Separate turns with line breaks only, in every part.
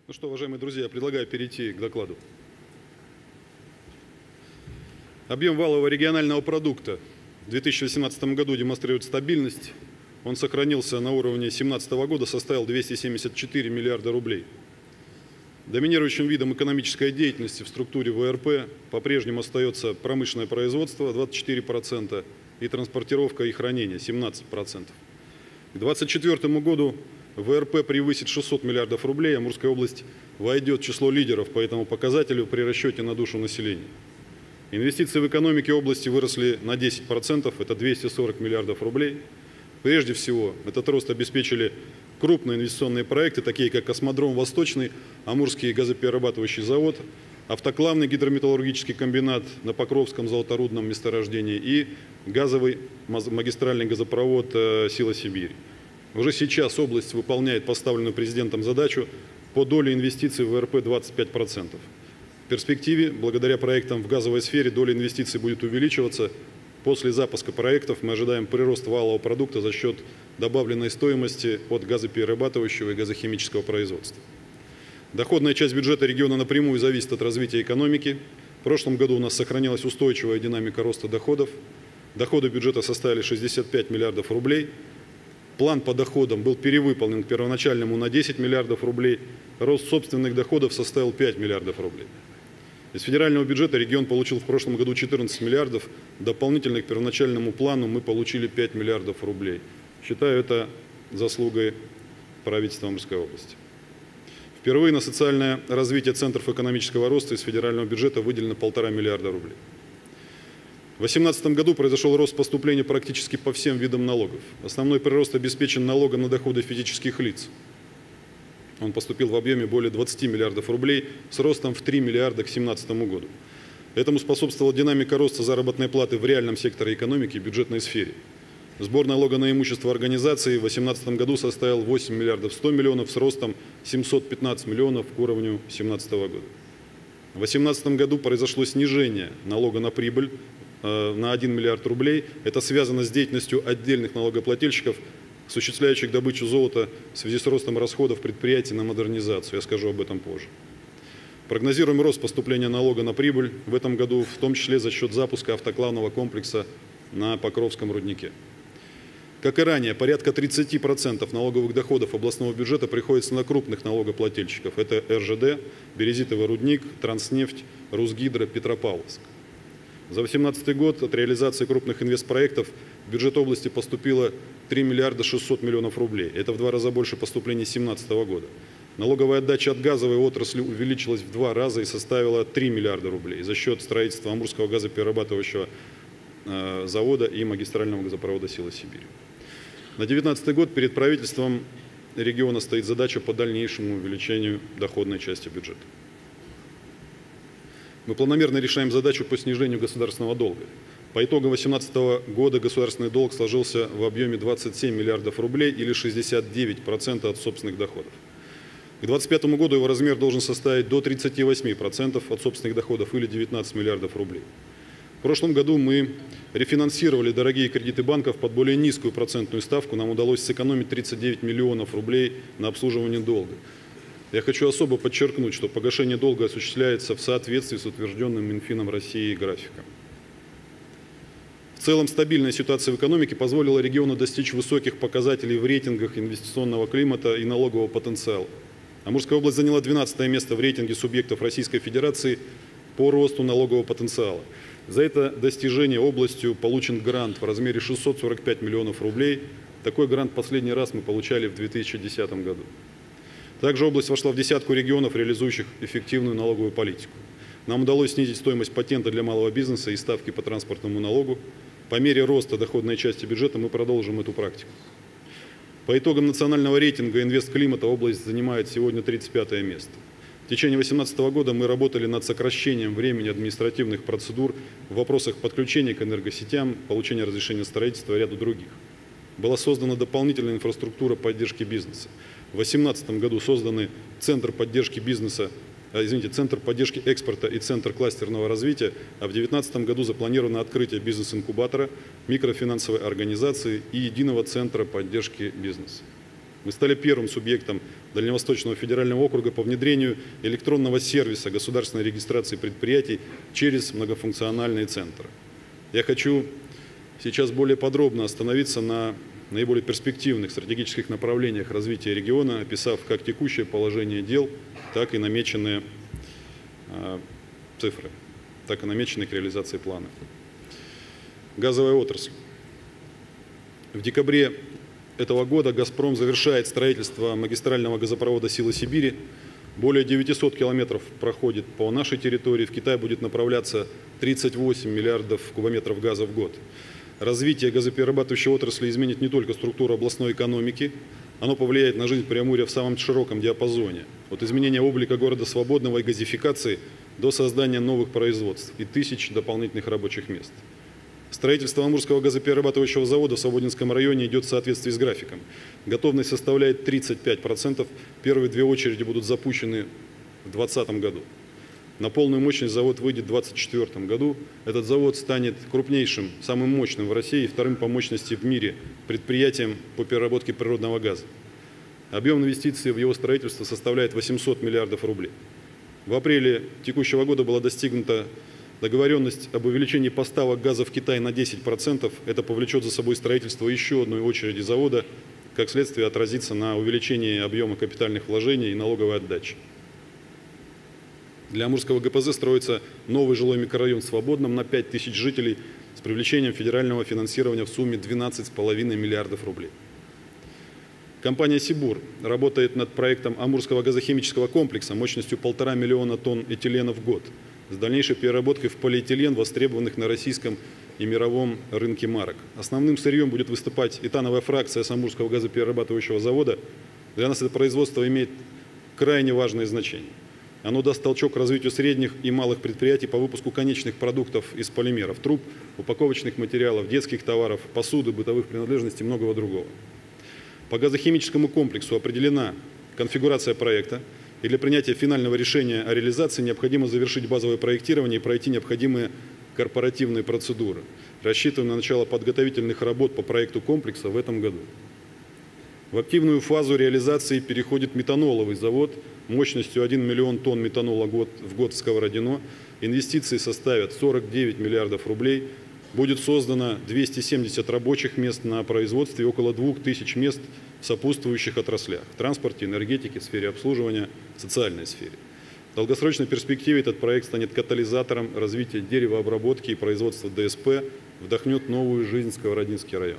Ну что, уважаемые друзья, я предлагаю перейти к докладу. Объем валового регионального продукта в 2018 году демонстрирует стабильность. Он сохранился на уровне 2017 года, составил 274 миллиарда рублей. Доминирующим видом экономической деятельности в структуре ВРП по-прежнему остается промышленное производство 24% и транспортировка и хранение 17%. К 2024 году ВРП превысит 600 миллиардов рублей, а Амурская область войдет в число лидеров по этому показателю при расчете на душу населения. Инвестиции в экономике области выросли на 10%, это 240 миллиардов рублей. Прежде всего, этот рост обеспечили крупные инвестиционные проекты, такие как Космодром Восточный, Амурский газоперерабатывающий завод, автоклавный гидрометаллургический комбинат на Покровском золоторудном месторождении и газовый магистральный газопровод «Сила Сибири». Уже сейчас область выполняет поставленную президентом задачу по доле инвестиций в ВРП 25%. В перспективе, благодаря проектам в газовой сфере, доля инвестиций будет увеличиваться. После запуска проектов мы ожидаем прирост валового продукта за счет добавленной стоимости от газоперерабатывающего и газохимического производства. Доходная часть бюджета региона напрямую зависит от развития экономики. В прошлом году у нас сохранилась устойчивая динамика роста доходов. Доходы бюджета составили 65 миллиардов рублей. План по доходам был перевыполнен к первоначальному на 10 миллиардов рублей. Рост собственных доходов составил 5 миллиардов рублей. Из федерального бюджета регион получил в прошлом году 14 миллиардов. Дополнительно к первоначальному плану мы получили 5 миллиардов рублей. Считаю это заслугой правительства Амурской области. Впервые на социальное развитие центров экономического роста из федерального бюджета выделено 1,5 миллиарда рублей. В 2018 году произошел рост поступлений практически по всем видам налогов. Основной прирост обеспечен налогом на доходы физических лиц. Он поступил в объеме более 20 миллиардов рублей с ростом в 3 миллиарда к 2017 году. Этому способствовала динамика роста заработной платы в реальном секторе экономики и бюджетной сфере. Сбор налога на имущество организации в 2018 году составил 8 миллиардов 100 миллионов с ростом 715 миллионов к уровню 2017 года. В 2018 году произошло снижение налога на прибыль на 1 миллиард рублей. Это связано с деятельностью отдельных налогоплательщиков, осуществляющих добычу золота в связи с ростом расходов предприятий на модернизацию. Я скажу об этом позже. Прогнозируем рост поступления налога на прибыль в этом году, в том числе за счет запуска автоклавного комплекса на Покровском руднике. Как и ранее, порядка 30% налоговых доходов областного бюджета приходится на крупных налогоплательщиков. Это РЖД, Березитовый рудник, Транснефть, Русгидро, Петропавловск. За 2018 год от реализации крупных инвестпроектов в бюджет области поступило 3 миллиарда 600 миллионов рублей. Это в 2 раза больше поступлений 2017 года. Налоговая отдача от газовой отрасли увеличилась в 2 раза и составила 3 миллиарда рублей за счет строительства Амурского газоперерабатывающего завода и магистрального газопровода «Сила Сибири». На 2019 год перед правительством региона стоит задача по дальнейшему увеличению доходной части бюджета. Мы планомерно решаем задачу по снижению государственного долга. По итогам 2018 года государственный долг сложился в объеме 27 миллиардов рублей или 69% от собственных доходов. К 2025 году его размер должен составить до 38% от собственных доходов или 19 миллиардов рублей. В прошлом году мы рефинансировали дорогие кредиты банков под более низкую процентную ставку. Нам удалось сэкономить 39 миллионов рублей на обслуживании долга. Я хочу особо подчеркнуть, что погашение долга осуществляется в соответствии с утвержденным Минфином России графиком. В целом, стабильная ситуация в экономике позволила региону достичь высоких показателей в рейтингах инвестиционного климата и налогового потенциала. Амурская область заняла 12 место в рейтинге субъектов Российской Федерации по росту налогового потенциала. За это достижение областью получен грант в размере 645 миллионов рублей. Такой грант последний раз мы получали в 2010 году. Также область вошла в десятку регионов, реализующих эффективную налоговую политику. Нам удалось снизить стоимость патента для малого бизнеса и ставки по транспортному налогу. По мере роста доходной части бюджета мы продолжим эту практику. По итогам национального рейтинга «Инвестклимата» область занимает сегодня 35 место. В течение 2018 года мы работали над сокращением времени административных процедур в вопросах подключения к энергосетям, получения разрешения строительства и ряду других. Была создана дополнительная инфраструктура поддержки бизнеса. В 2018 году созданы Центр поддержки бизнеса, Центр поддержки экспорта и Центр кластерного развития, а в 2019 году запланировано открытие бизнес-инкубатора, микрофинансовой организации и единого Центра поддержки бизнеса. Мы стали первым субъектом Дальневосточного федерального округа по внедрению электронного сервиса государственной регистрации предприятий через многофункциональные центры. Я хочу сейчас более подробно остановиться на наиболее перспективных стратегических направлениях развития региона, описав как текущее положение дел, так и намеченные цифры, так и намеченные к реализации плана. Газовая отрасль. В декабре этого года «Газпром» завершает строительство магистрального газопровода «Сила Сибири». Более 900 километров проходит по нашей территории. В Китай будет направляться 38 миллиардов кубометров газа в год. Развитие газоперерабатывающей отрасли изменит не только структуру областной экономики, оно повлияет на жизнь Преамурья в самом широком диапазоне. От изменения облика города Свободного и газификации до создания новых производств и тысяч дополнительных рабочих мест. Строительство Амурского газоперерабатывающего завода в Свободинском районе идет в соответствии с графиком. Готовность составляет 35%. Первые две очереди будут запущены в 2020 году. На полную мощность завод выйдет в 2024 году. Этот завод станет крупнейшим, самым мощным в России и вторым по мощности в мире предприятием по переработке природного газа. Объем инвестиций в его строительство составляет 800 миллиардов рублей. В апреле текущего года была достигнута договоренность об увеличении поставок газа в Китай на 10%. Это повлечет за собой строительство еще одной очереди завода, как следствие отразится на увеличении объема капитальных вложений и налоговой отдачи. Для Амурского ГПЗ строится новый жилой микрорайон в Свободном на 5000 жителей с привлечением федерального финансирования в сумме 12,5 миллиардов рублей. Компания «Сибур» работает над проектом Амурского газохимического комплекса мощностью 1,5 миллиона тонн этилена в год с дальнейшей переработкой в полиэтилен, востребованных на российском и мировом рынке марок. Основным сырьем будет выступать этановая фракция с Амурского газоперерабатывающего завода. Для нас это производство имеет крайне важное значение. Оно даст толчок к развитию средних и малых предприятий по выпуску конечных продуктов из полимеров, труб, упаковочных материалов, детских товаров, посуды, бытовых принадлежностей и многого другого. По газохимическому комплексу определена конфигурация проекта, и для принятия финального решения о реализации необходимо завершить базовое проектирование и пройти необходимые корпоративные процедуры. Рассчитываем на начало подготовительных работ по проекту комплекса в этом году. В активную фазу реализации переходит метаноловый завод мощностью 1 миллион тонн метанола в год в Сковородино. Инвестиции составят 49 миллиардов рублей. Будет создано 270 рабочих мест на производстве и около 2000 мест в сопутствующих отраслях – транспорте, энергетике, сфере обслуживания, социальной сфере. В долгосрочной перспективе этот проект станет катализатором развития деревообработки и производства ДСП, вдохнет новую жизнь в Сковородинский район.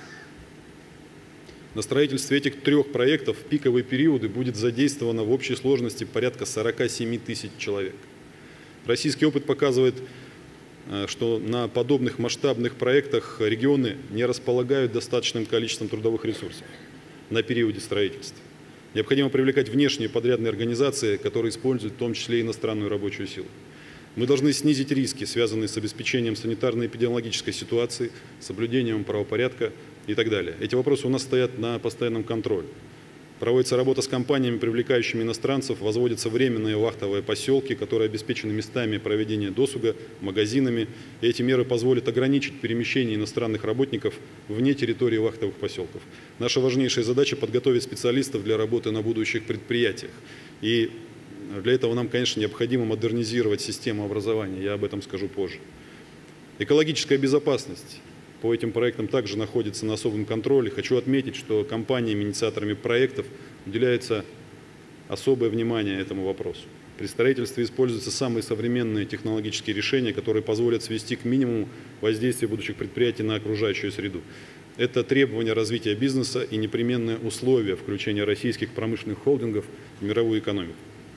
На строительстве этих трех проектов в пиковые периоды будет задействовано в общей сложности порядка 47 тысяч человек. Российский опыт показывает, что на подобных масштабных проектах регионы не располагают достаточным количеством трудовых ресурсов на периоде строительства. Необходимо привлекать внешние подрядные организации, которые используют в том числе и иностранную рабочую силу. Мы должны снизить риски, связанные с обеспечением санитарно-эпидемиологической ситуации, соблюдением правопорядка и так далее. Эти вопросы у нас стоят на постоянном контроле. Проводится работа с компаниями, привлекающими иностранцев, возводятся временные вахтовые поселки, которые обеспечены местами проведения досуга, магазинами. И эти меры позволят ограничить перемещение иностранных работников вне территории вахтовых поселков. Наша важнейшая задача – подготовить специалистов для работы на будущих предприятиях. И для этого нам, конечно, необходимо модернизировать систему образования, я об этом скажу позже. Экологическая безопасность по этим проектам также находится на особом контроле. Хочу отметить, что компаниями, инициаторами проектов уделяется особое внимание этому вопросу. При строительстве используются самые современные технологические решения, которые позволят свести к минимуму воздействие будущих предприятий на окружающую среду. Это требования развития бизнеса и непременное условие включения российских промышленных холдингов в мировую экономику.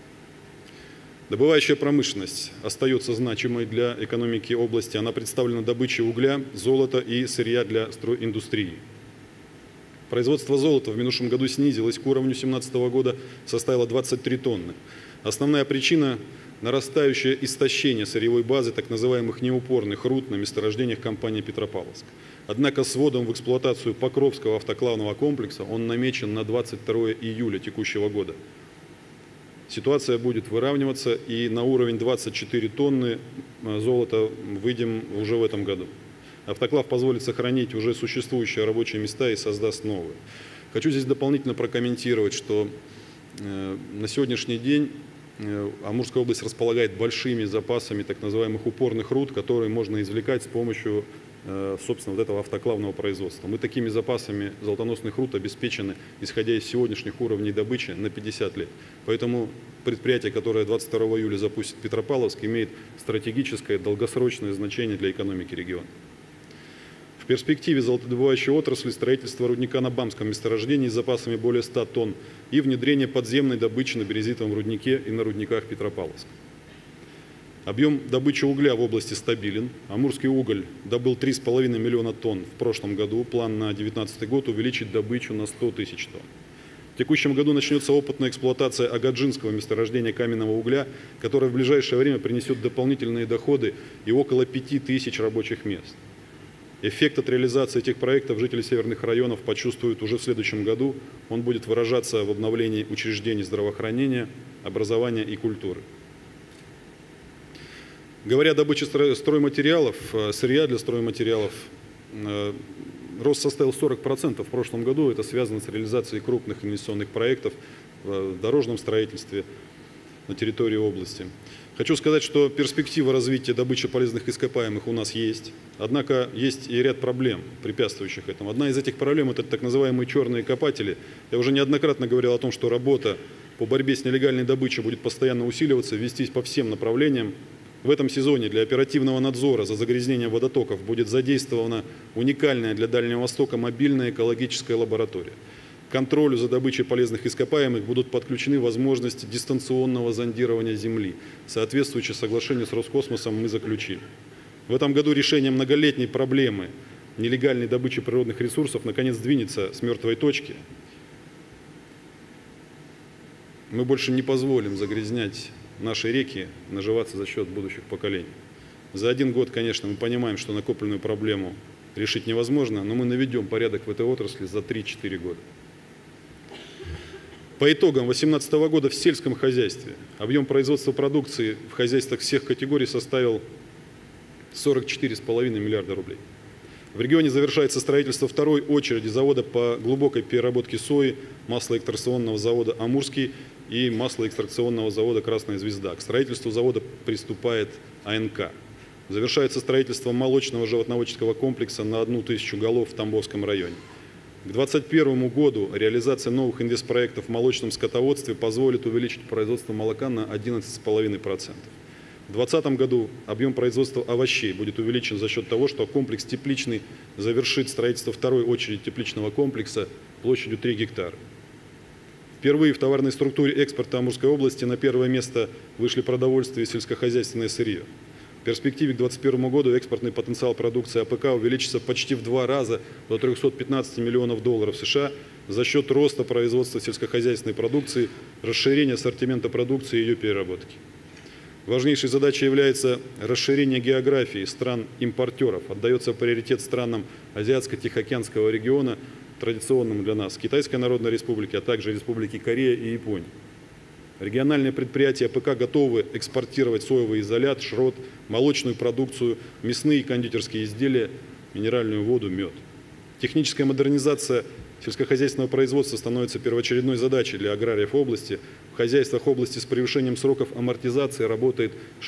Добывающая промышленность остается значимой для экономики области. Она представлена добычей угля, золота и сырья для стройиндустрии. Производство золота в минувшем году снизилось к уровню 2017 года, составило 23 тонны. Основная причина – нарастающее истощение сырьевой базы так называемых неупорных руд на месторождениях компании «Петропавловск». Однако с вводом в эксплуатацию Покровского автоклавного комплекса он намечен на 22 июля текущего года. Ситуация будет выравниваться, и на уровень 24 тонны золота выйдем уже в этом году. Автоклав позволит сохранить уже существующие рабочие места и создаст новые. Хочу здесь дополнительно прокомментировать, что на сегодняшний день Амурская область располагает большими запасами так называемых упорных руд, которые можно извлекать с помощью, собственно, вот этого автоклавного производства. Мы такими запасами золотоносных руд обеспечены, исходя из сегодняшних уровней добычи, на 50 лет. Поэтому предприятие, которое 22 июля запустит Петропавловск, имеет стратегическое, долгосрочное значение для экономики региона. В перспективе золотодобывающей отрасли строительство рудника на Бамском месторождении с запасами более 100 тонн и внедрение подземной добычи на березитовом руднике и на рудниках Петропавловска. Объем добычи угля в области стабилен. Амурский уголь добыл 3,5 миллиона тонн в прошлом году. План на 2019 год увеличить добычу на 100 тысяч тонн. В текущем году начнется опытная эксплуатация Агаджинского месторождения каменного угля, которое в ближайшее время принесет дополнительные доходы и около 5000 рабочих мест. Эффект от реализации этих проектов жители северных районов почувствуют уже в следующем году. Он будет выражаться в обновлении учреждений здравоохранения, образования и культуры. Говоря о добыче стройматериалов, сырья для стройматериалов, рост составил 40% в прошлом году. Это связано с реализацией крупных инвестиционных проектов в дорожном строительстве на территории области. Хочу сказать, что перспектива развития добычи полезных ископаемых у нас есть. Однако есть и ряд проблем, препятствующих этому. Одна из этих проблем – это так называемые черные копатели. Я уже неоднократно говорил о том, что работа по борьбе с нелегальной добычей будет постоянно усиливаться, вестись по всем направлениям. В этом сезоне для оперативного надзора за загрязнением водотоков будет задействована уникальная для Дальнего Востока мобильная экологическая лаборатория. К контролю за добычей полезных ископаемых будут подключены возможности дистанционного зондирования Земли. Соответствующее соглашение с Роскосмосом мы заключили. В этом году решение многолетней проблемы нелегальной добычи природных ресурсов наконец двинется с мертвой точки. Мы больше не позволим загрязнять наши реки, наживаться за счет будущих поколений. За один год, конечно, мы понимаем, что накопленную проблему решить невозможно, но мы наведем порядок в этой отрасли за 3-4 года. По итогам 2018 года в сельском хозяйстве объем производства продукции в хозяйствах всех категорий составил 44,5 миллиарда рублей. В регионе завершается строительство второй очереди завода по глубокой переработке сои, маслоэкстракционного завода «Амурский» и маслоэкстракционного завода «Красная звезда». К строительству завода приступает АНК. Завершается строительство молочного животноводческого комплекса на 1000 голов в Тамбовском районе. К 2021 году реализация новых инвестпроектов в молочном скотоводстве позволит увеличить производство молока на 11,5%. В 2020 году объем производства овощей будет увеличен за счет того, что комплекс тепличный завершит строительство второй очереди тепличного комплекса площадью 3 гектара. Впервые в товарной структуре экспорта Амурской области на первое место вышли продовольствие и сельскохозяйственное сырье. В перспективе к 2021 году экспортный потенциал продукции АПК увеличится почти в 2 раза до 315 миллионов долларов США за счет роста производства сельскохозяйственной продукции, расширения ассортимента продукции и ее переработки. Важнейшей задачей является расширение географии стран-импортеров. Отдается приоритет странам Азиатско-Тихоокеанского региона, традиционным для нас, Китайской Народной Республики, а также Республики Корея и Японии. Региональные предприятия АПК готовы экспортировать соевый изолят, шрот, молочную продукцию, мясные и кондитерские изделия, минеральную воду, мед. Техническая модернизация сельскохозяйственного производства становится первоочередной задачей для аграриев области. В хозяйствах области с превышением сроков амортизации работает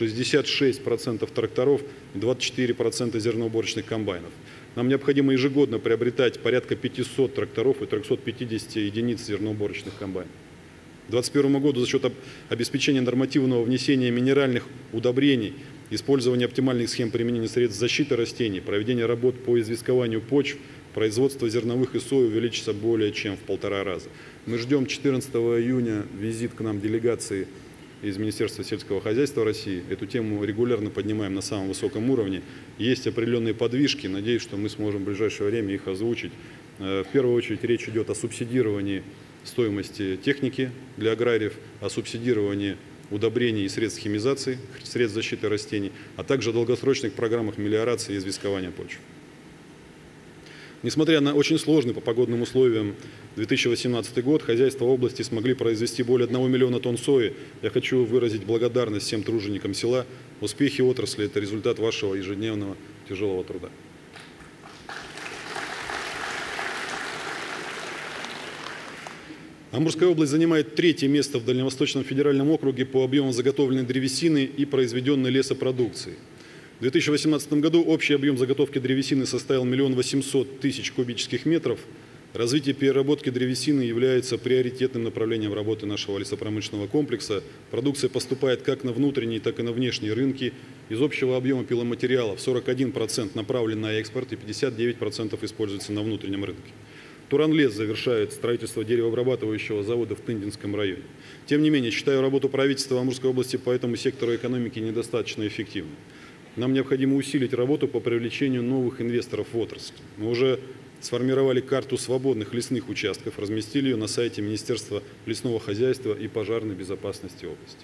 66% тракторов и 24% зерноуборочных комбайнов. Нам необходимо ежегодно приобретать порядка 500 тракторов и 350 единиц зерноуборочных комбайнов. К 2021 году за счет обеспечения нормативного внесения минеральных удобрений, использования оптимальных схем применения средств защиты растений, проведения работ по известкованию почв, производство зерновых и сои увеличится более чем в 1,5 раза. Мы ждем 14 июня визит к нам делегации из Министерства сельского хозяйства России. Эту тему регулярно поднимаем на самом высоком уровне. Есть определенные подвижки. Надеюсь, что мы сможем в ближайшее время их озвучить. В первую очередь речь идет о субсидировании стоимости техники для аграриев, о субсидировании удобрений и средств химизации, средств защиты растений, а также о долгосрочных программах мелиорации и известкования почв. Несмотря на очень сложный по погодным условиям 2018 год, хозяйства области смогли произвести более 1 миллиона тонн сои. Я хочу выразить благодарность всем труженикам села. Успехи отрасли – это результат вашего ежедневного тяжелого труда. Амурская область занимает 3-е место в Дальневосточном федеральном округе по объему заготовленной древесины и произведенной лесопродукции. В 2018 году общий объем заготовки древесины составил 1 800 000 кубических метров. Развитие переработки древесины является приоритетным направлением работы нашего лесопромышленного комплекса. Продукция поступает как на внутренние, так и на внешние рынки. Из общего объема пиломатериалов 41% направлен на экспорт и 59% используется на внутреннем рынке. Туранлес завершает строительство деревообрабатывающего завода в Тындинском районе. Тем не менее, считаю работу правительства Амурской области по этому сектору экономики недостаточно эффективной. Нам необходимо усилить работу по привлечению новых инвесторов в отрасль. Мы уже сформировали карту свободных лесных участков, разместили ее на сайте Министерства лесного хозяйства и пожарной безопасности области.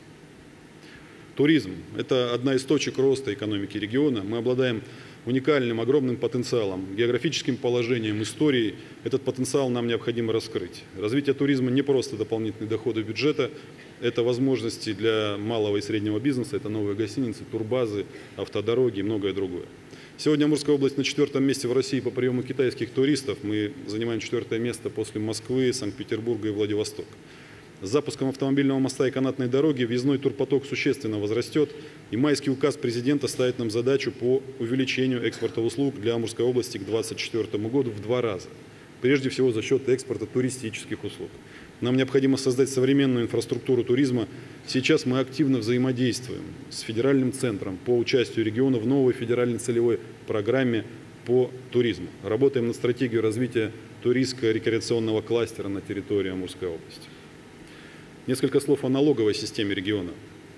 Туризм – это одна из точек роста экономики региона. Мы обладаем уникальным, огромным потенциалом, географическим положением, историей. Этот потенциал нам необходимо раскрыть. Развитие туризма не просто дополнительные доходы бюджета, это возможности для малого и среднего бизнеса, это новые гостиницы, турбазы, автодороги и многое другое. Сегодня Амурская область на 4-м месте в России по приему китайских туристов. Мы занимаем 4-е место после Москвы, Санкт-Петербурга и Владивостока. С запуском автомобильного моста и канатной дороги въездной турпоток существенно возрастет, и майский указ президента ставит нам задачу по увеличению экспорта услуг для Амурской области к 2024 году в 2 раза. Прежде всего за счет экспорта туристических услуг. Нам необходимо создать современную инфраструктуру туризма. Сейчас мы активно взаимодействуем с федеральным центром по участию региона в новой федеральной целевой программе по туризму. Работаем над стратегией развития туристско-рекреационного кластера на территории Амурской области. Несколько слов о налоговой системе региона.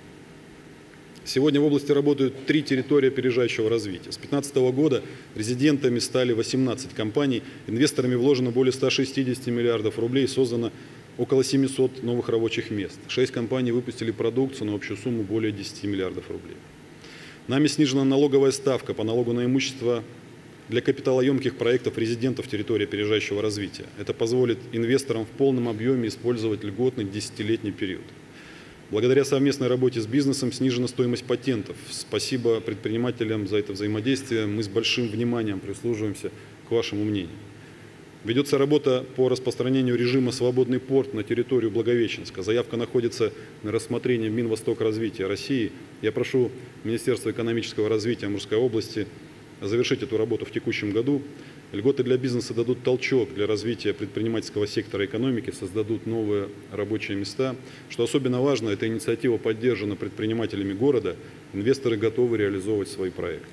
Сегодня в области работают 3 территории опережающего развития. С 2015 года резидентами стали 18 компаний, инвесторами вложено более 160 миллиардов рублей, создано около 700 новых рабочих мест. 6 компаний выпустили продукцию на общую сумму более 10 миллиардов рублей. Нами снижена налоговая ставка по налогу на имущество для капиталоемких проектов резидентов территории опережающего развития. Это позволит инвесторам в полном объеме использовать льготный 10-летний период. Благодаря совместной работе с бизнесом снижена стоимость патентов. Спасибо предпринимателям за это взаимодействие. Мы с большим вниманием прислушиваемся к вашему мнению. Ведется работа по распространению режима «Свободный порт» на территорию Благовещенска. Заявка находится на рассмотрении в Минвостокразвития России. Я прошу Министерство экономического развития Амурской области завершить эту работу в текущем году. Льготы для бизнеса дадут толчок для развития предпринимательского сектора экономики, создадут новые рабочие места. Что особенно важно, эта инициатива поддержана предпринимателями города. Инвесторы готовы реализовывать свои проекты.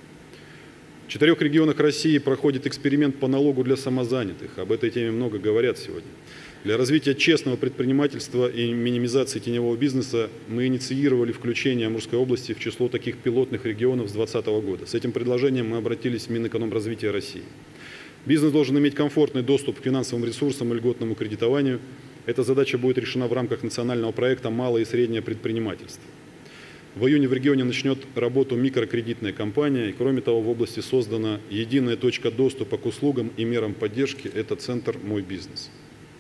В 4 регионах России проходит эксперимент по налогу для самозанятых. Об этой теме много говорят сегодня. Для развития честного предпринимательства и минимизации теневого бизнеса мы инициировали включение Амурской области в число таких пилотных регионов с 2020 года. С этим предложением мы обратились в Минэкономразвития России. Бизнес должен иметь комфортный доступ к финансовым ресурсам и льготному кредитованию. Эта задача будет решена в рамках национального проекта «Малое и среднее предпринимательство». В июне в регионе начнет работу микрокредитная компания. И кроме того, в области создана единая точка доступа к услугам и мерам поддержки. Это центр «Мой бизнес».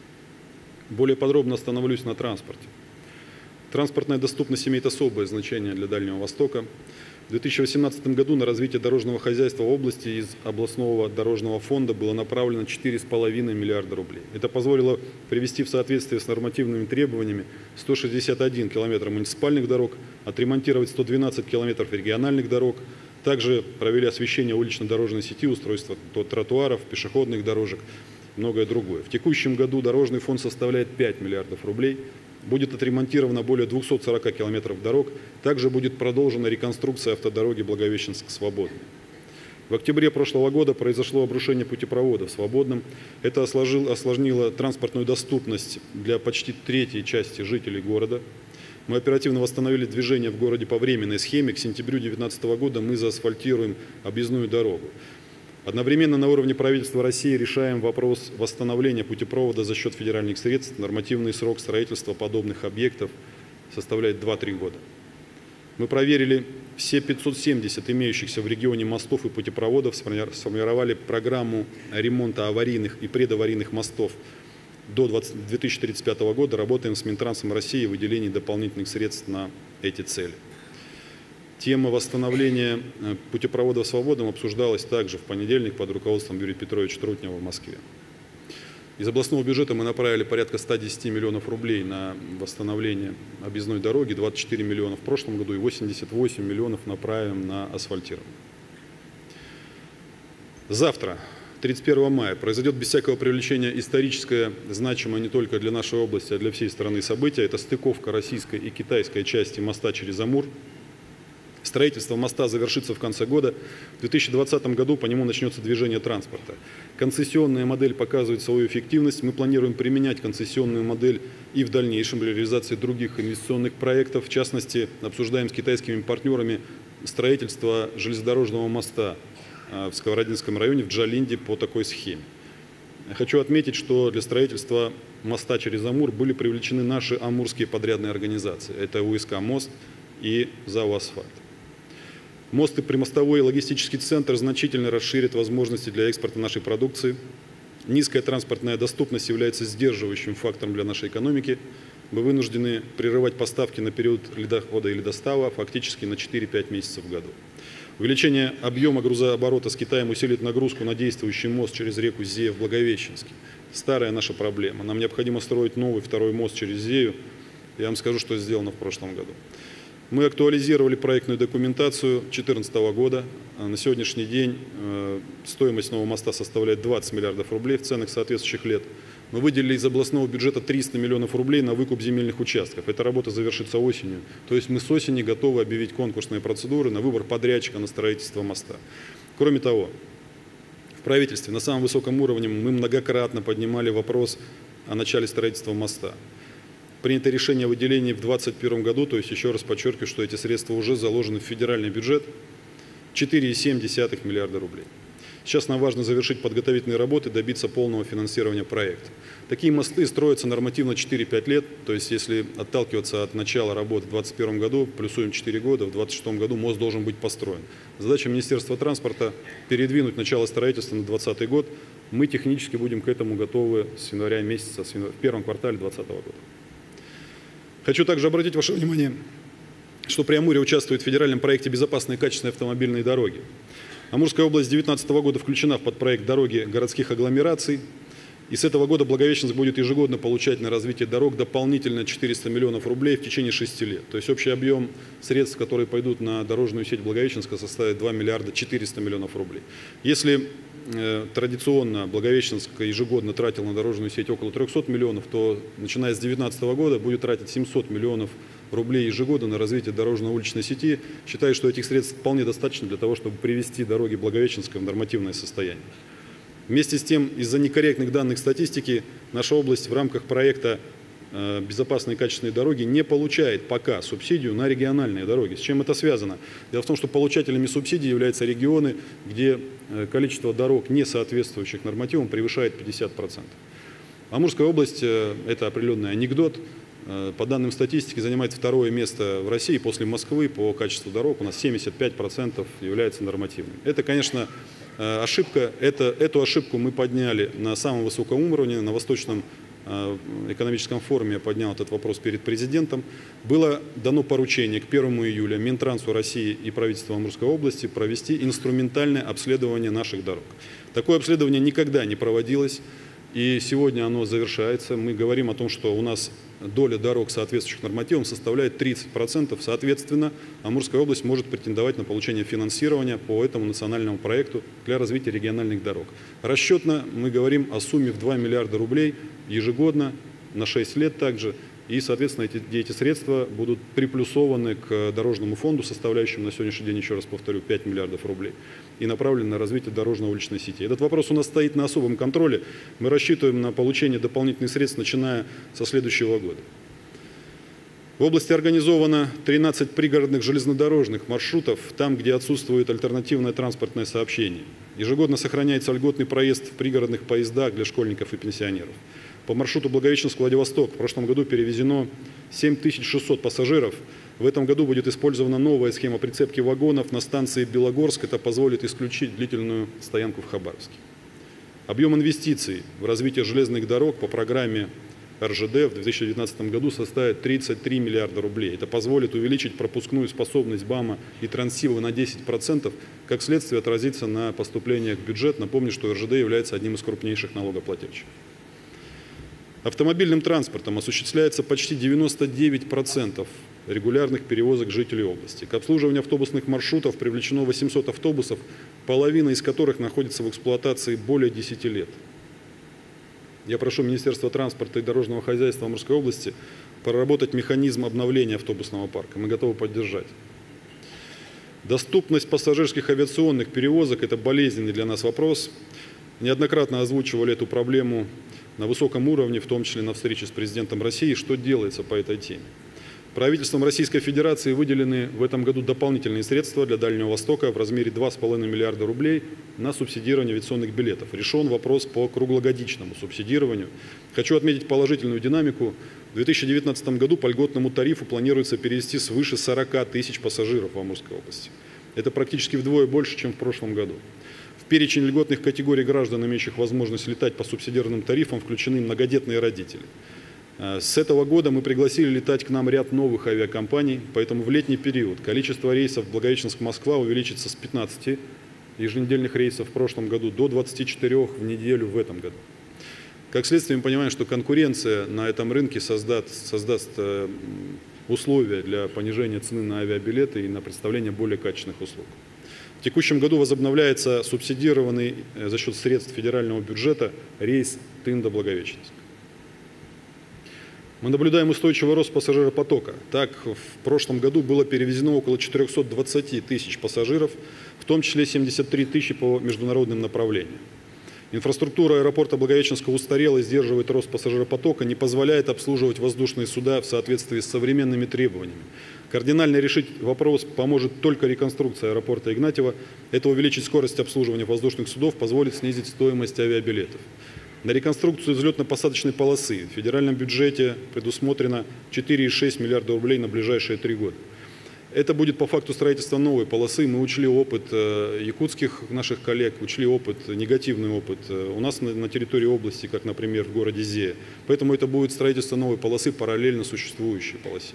Более подробно остановлюсь на транспорте. Транспортная доступность имеет особое значение для Дальнего Востока. В 2018 году на развитие дорожного хозяйства области из областного дорожного фонда было направлено 4,5 миллиарда рублей. Это позволило привести в соответствие с нормативными требованиями 161 километр муниципальных дорог, отремонтировать 112 километров региональных дорог. Также провели освещение улично-дорожной сети, устройство тротуаров, пешеходных дорожек, многое другое. В текущем году дорожный фонд составляет 5 миллиардов рублей. Будет отремонтировано более 240 километров дорог. Также будет продолжена реконструкция автодороги Благовещенск-Свободный. В октябре прошлого года произошло обрушение путепровода в Свободном. Это осложнило транспортную доступность для почти 1/3 части жителей города. Мы оперативно восстановили движение в городе по временной схеме. К сентябрю 2019 года мы заасфальтируем объездную дорогу. Одновременно на уровне правительства России решаем вопрос восстановления путепровода за счет федеральных средств. Нормативный срок строительства подобных объектов составляет 2-3 года. Мы проверили все 570 имеющихся в регионе мостов и путепроводов, сформировали программу ремонта аварийных и предаварийных мостов до 2035 года. Работаем с Минтрансом России в выделении дополнительных средств на эти цели. Тема восстановления путепровода в Свободном обсуждалась также в понедельник под руководством Юрия Петровича Трутнева в Москве. Из областного бюджета мы направили порядка 110 миллионов рублей на восстановление объездной дороги, 24 миллиона в прошлом году и 88 миллионов направим на асфальтирование. Завтра, 31 мая, произойдет без всякого преувеличения историческое, значимое не только для нашей области, а для всей страны событие. Это стыковка российской и китайской части моста через Амур. Строительство моста завершится в конце года. В 2020 году по нему начнется движение транспорта. Концессионная модель показывает свою эффективность. Мы планируем применять концессионную модель и в дальнейшем для реализации других инвестиционных проектов. В частности, обсуждаем с китайскими партнерами строительство железнодорожного моста в Сковородинском районе, в Джалинде, по такой схеме. Хочу отметить, что для строительства моста через Амур были привлечены наши амурские подрядные организации. Это УСК «Мост» и ЗАО «Асфальт». Мост и примостовой логистический центр значительно расширит возможности для экспорта нашей продукции. Низкая транспортная доступность является сдерживающим фактором для нашей экономики. Мы вынуждены прерывать поставки на период ледохода или достава фактически на 4-5 месяцев в году. Увеличение объема грузооборота с Китаем усилит нагрузку на действующий мост через реку Зея в Благовещенске. Старая наша проблема. Нам необходимо строить новый второй мост через Зею. Я вам скажу, что сделано в прошлом году. Мы актуализировали проектную документацию 2014 года. На сегодняшний день стоимость нового моста составляет 20 миллиардов рублей в ценах соответствующих лет. Мы выделили из областного бюджета 300 миллионов рублей на выкуп земельных участков. Эта работа завершится осенью. То есть мы с осени готовы объявить конкурсные процедуры на выбор подрядчика на строительство моста. Кроме того, в правительстве на самом высоком уровне мы многократно поднимали вопрос о начале строительства моста. Принято решение о выделении в 2021 году, то есть еще раз подчеркиваю, что эти средства уже заложены в федеральный бюджет, 4,7 миллиарда рублей. Сейчас нам важно завершить подготовительные работы, добиться полного финансирования проекта. Такие мосты строятся нормативно 4-5 лет, то есть если отталкиваться от начала работы в 2021 году, плюсуем 4 года, в 2026 году мост должен быть построен. Задача Министерства транспорта – передвинуть начало строительства на 2020 год. Мы технически будем к этому готовы с января месяца, в первом квартале 2020 года. Хочу также обратить ваше внимание, что при Амуре участвует в федеральном проекте «Безопасные и качественные автомобильные дороги». Амурская область с 2019 года включена в подпроект «Дороги городских агломераций». И с этого года Благовещенск будет ежегодно получать на развитие дорог дополнительно 400 миллионов рублей в течение 6 лет. То есть общий объем средств, которые пойдут на дорожную сеть Благовещенска, составит 2 миллиарда 400 миллионов рублей. Если традиционно Благовещенск ежегодно тратил на дорожную сеть около 300 миллионов, то начиная с 2019 года будет тратить 700 миллионов рублей ежегодно на развитие дорожно-уличной сети. Считаю, что этих средств вполне достаточно для того, чтобы привести дороги Благовещенска в нормативное состояние. Вместе с тем, из-за некорректных данных статистики, наша область в рамках проекта «Безопасные и качественные дороги» не получает пока субсидию на региональные дороги. С чем это связано? Дело в том, что получателями субсидий являются регионы, где количество дорог, не соответствующих нормативам, превышает 50%. Амурская область – это определенный анекдот. По данным статистики, занимает второе место в России после Москвы по качеству дорог. У нас 75% является нормативным. Это, конечно, ошибка. Эту ошибку мы подняли на самом высоком уровне, на Восточном экономическом форуме я поднял этот вопрос перед президентом. Было дано поручение к 1 июля Минтрансу России и правительству Амурской области провести инструментальное обследование наших дорог. Такое обследование никогда не проводилось, и сегодня оно завершается. Мы говорим о том, что у нас доля дорог, соответствующих нормативам, составляет 30%. Соответственно, Амурская область может претендовать на получение финансирования по этому национальному проекту для развития региональных дорог. Расчетно мы говорим о сумме в 2 миллиарда рублей ежегодно, на 6 лет также. И, соответственно, эти средства будут приплюсованы к дорожному фонду, составляющему на сегодняшний день, еще раз повторю, 5 миллиардов рублей, и направлены на развитие дорожно-уличной сети. Этот вопрос у нас стоит на особом контроле. Мы рассчитываем на получение дополнительных средств, начиная со следующего года. В области организовано 13 пригородных железнодорожных маршрутов, там, где отсутствует альтернативное транспортное сообщение. Ежегодно сохраняется льготный проезд в пригородных поездах для школьников и пенсионеров. По маршруту Благовещенск-Владивосток в прошлом году перевезено 7600 пассажиров. В этом году будет использована новая схема прицепки вагонов на станции Белогорск. Это позволит исключить длительную стоянку в Хабаровске. Объем инвестиций в развитие железных дорог по программе РЖД в 2019 году составит 33 миллиарда рублей. Это позволит увеличить пропускную способность БАМа и Транссибы на 10%, как следствие отразится на поступлениях в бюджет. Напомню, что РЖД является одним из крупнейших налогоплательщиков. Автомобильным транспортом осуществляется почти 99% регулярных перевозок жителей области. К обслуживанию автобусных маршрутов привлечено 800 автобусов, половина из которых находится в эксплуатации более 10 лет. Я прошу Министерство транспорта и дорожного хозяйства Амурской области проработать механизм обновления автобусного парка. Мы готовы поддержать. Доступность пассажирских авиационных перевозок – это болезненный для нас вопрос. Неоднократно озвучивали эту проблему на высоком уровне, в том числе на встрече с президентом России. Что делается по этой теме? Правительством Российской Федерации выделены в этом году дополнительные средства для Дальнего Востока в размере 2,5 миллиарда рублей на субсидирование авиационных билетов. Решен вопрос по круглогодичному субсидированию. Хочу отметить положительную динамику. В 2019 году по льготному тарифу планируется перевести свыше 40 тысяч пассажиров в Амурской области. Это практически вдвое больше, чем в прошлом году. В перечень льготных категорий граждан, имеющих возможность летать по субсидированным тарифам, включены многодетные родители. С этого года мы пригласили летать к нам ряд новых авиакомпаний, поэтому в летний период количество рейсов Благовещенск-Москва увеличится с 15 еженедельных рейсов в прошлом году до 24 в неделю в этом году. Как следствие, мы понимаем, что конкуренция на этом рынке создаст условия для понижения цены на авиабилеты и на представление более качественных услуг. В текущем году возобновляется субсидированный за счет средств федерального бюджета рейс Тында-Благовещенск. Мы наблюдаем устойчивый рост пассажиропотока. Так, в прошлом году было перевезено около 420 тысяч пассажиров, в том числе 73 тысячи по международным направлениям. Инфраструктура аэропорта Благовещенска устарела и сдерживает рост пассажиропотока, не позволяет обслуживать воздушные суда в соответствии с современными требованиями. Кардинально решить вопрос поможет только реконструкция аэропорта Игнатьева. Это увеличит скорость обслуживания воздушных судов, позволит снизить стоимость авиабилетов. На реконструкцию взлетно-посадочной полосы в федеральном бюджете предусмотрено 4,6 миллиарда рублей на ближайшие 3 года. Это будет по факту строительства новой полосы. Мы учли опыт якутских наших коллег, учли негативный опыт у нас на территории области, как, например, в городе Зея. Поэтому это будет строительство новой полосы параллельно существующей полосе.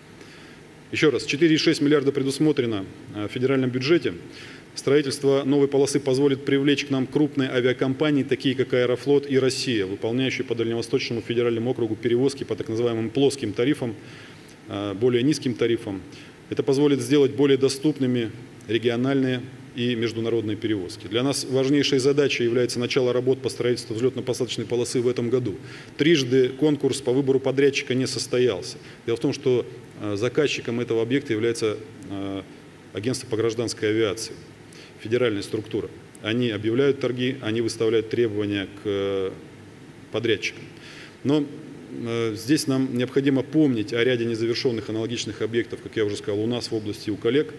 Еще раз, 4,6 миллиарда предусмотрено в федеральном бюджете. Строительство новой полосы позволит привлечь к нам крупные авиакомпании, такие как Аэрофлот и Россия, выполняющие по Дальневосточному федеральному округу перевозки по так называемым плоским тарифам, более низким тарифам. Это позволит сделать более доступными региональные и международные перевозки. Для нас важнейшей задачей является начало работ по строительству взлетно-посадочной полосы в этом году. Трижды конкурс по выбору подрядчика не состоялся. Дело в том, что заказчиком этого объекта является Агентство по гражданской авиации, федеральная структура. Они объявляют торги, они выставляют требования к подрядчикам. Но здесь нам необходимо помнить о ряде незавершенных аналогичных объектов, как я уже сказал, у нас в области и у коллег.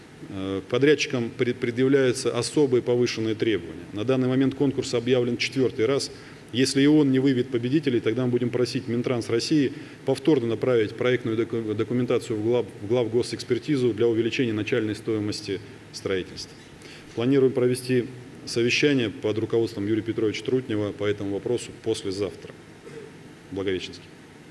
К подрядчикам предъявляются особые повышенные требования. На данный момент конкурс объявлен 4-й раз. Если и он не выявит победителей, тогда мы будем просить Минтранс России повторно направить проектную документацию в главгосэкспертизу для увеличения начальной стоимости строительства. Планируем провести совещание под руководством Юрия Петровича Трутнева по этому вопросу послезавтра в Благовещенске.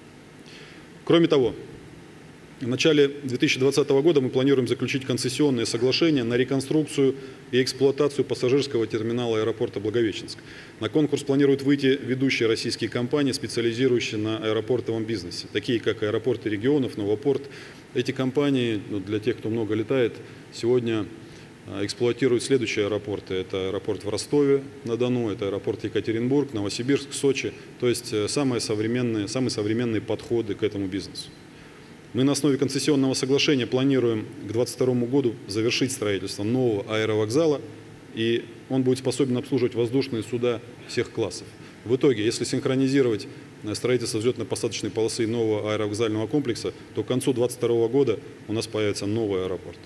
Кроме того, в начале 2020 года мы планируем заключить концессионное соглашение на реконструкцию и эксплуатацию пассажирского терминала аэропорта Благовещенск. На конкурс планируют выйти ведущие российские компании, специализирующие на аэропортовом бизнесе, такие как Аэропорты регионов, Новопорт. Эти компании, для тех, кто много летает, сегодня эксплуатируют следующие аэропорты. Это аэропорт в Ростове-на-Дону, это аэропорт Екатеринбург, Новосибирск, Сочи. То есть самые современные подходы к этому бизнесу. Мы на основе концессионного соглашения планируем к 2022 году завершить строительство нового аэровокзала, и он будет способен обслуживать воздушные суда всех классов. В итоге, если синхронизировать строительство взлетно-посадочной полосы нового аэровокзального комплекса, то к концу 2022 года у нас появится новый аэропорт.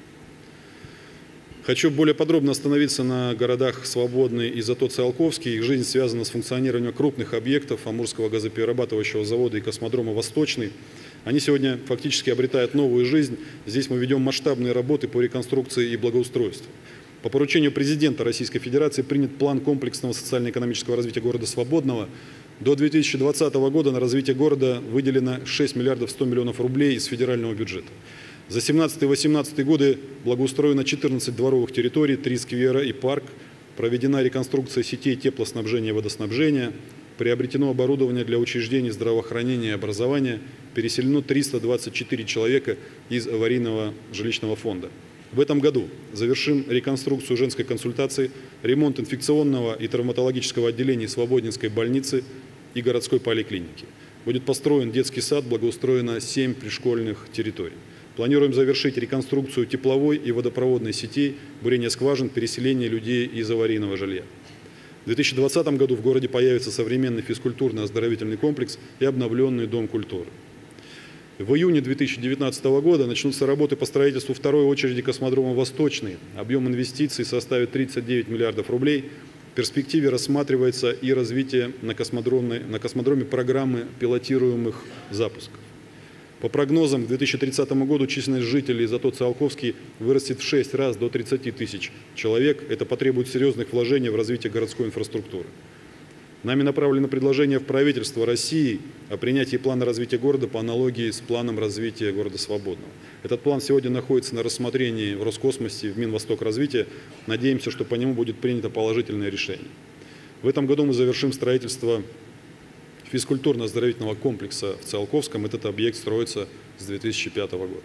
Хочу более подробно остановиться на городах Свободный и Затоцци-Олковский. Их жизнь связана с функционированием крупных объектов Амурского газоперерабатывающего завода и космодрома «Восточный». Они сегодня фактически обретают новую жизнь. Здесь мы ведем масштабные работы по реконструкции и благоустройству. По поручению президента Российской Федерации принят план комплексного социально-экономического развития города Свободного. До 2020 года на развитие города выделено 6 миллиардов 100 миллионов рублей из федерального бюджета. За 2017-2018 годы благоустроено 14 дворовых территорий, 3 сквера и парк. Проведена реконструкция сетей теплоснабжения и водоснабжения. приобретено оборудование для учреждений здравоохранения и образования, переселено 324 человека из аварийного жилищного фонда. В этом году завершим реконструкцию женской консультации, ремонт инфекционного и травматологического отделений Свободнинской больницы и городской поликлиники. Будет построен детский сад, благоустроено 7 пришкольных территорий. Планируем завершить реконструкцию тепловой и водопроводной сетей, бурение скважин, переселение людей из аварийного жилья. В 2020 году в городе появится современный физкультурно-оздоровительный комплекс и обновленный дом культуры. В июне 2019 года начнутся работы по строительству второй очереди космодрома «Восточный». Объем инвестиций составит 39 миллиардов рублей. В перспективе рассматривается и развитие на космодроме программы пилотируемых запусков. По прогнозам, к 2030 году численность жителей Затон-Циолковский вырастет в 6 раз до 30 тысяч человек. Это потребует серьезных вложений в развитие городской инфраструктуры. Нами направлено предложение в правительство России о принятии плана развития города по аналогии с планом развития города Свободного. Этот план сегодня находится на рассмотрении в Роскосмосе, в Минвостокразвития. Надеемся, что по нему будет принято положительное решение. В этом году мы завершим строительство физкультурно-оздоровительного комплекса в Циолковском. Этот объект строится с 2005 года.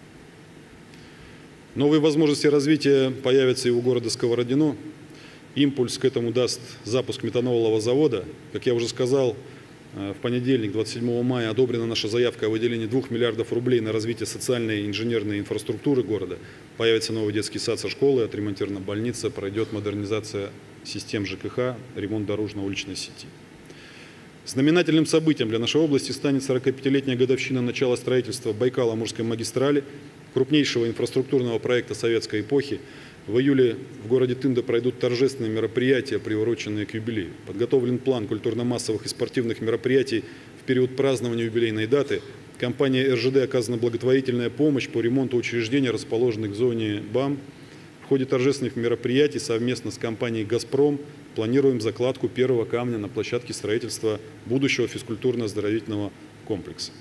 Новые возможности развития появятся и у города Сковородино. Импульс к этому даст запуск метанолового завода. Как я уже сказал, в понедельник, 27 мая, одобрена наша заявка о выделении 2 миллиардов рублей на развитие социальной и инженерной инфраструктуры города. Появится новый детский сад со школой, отремонтирована больница, пройдет модернизация систем ЖКХ, ремонт дорожно-уличной сети. Знаменательным событием для нашей области станет 45-летняя годовщина начала строительства Байкало-Амурской магистрали, крупнейшего инфраструктурного проекта советской эпохи. В июле в городе Тында пройдут торжественные мероприятия, приуроченные к юбилею. Подготовлен план культурно-массовых и спортивных мероприятий в период празднования юбилейной даты. Компания РЖД оказана благотворительная помощь по ремонту учреждений, расположенных в зоне БАМ. В ходе торжественных мероприятий совместно с компанией «Газпром» планируем закладку первого камня на площадке строительства будущего физкультурно-оздоровительного комплекса.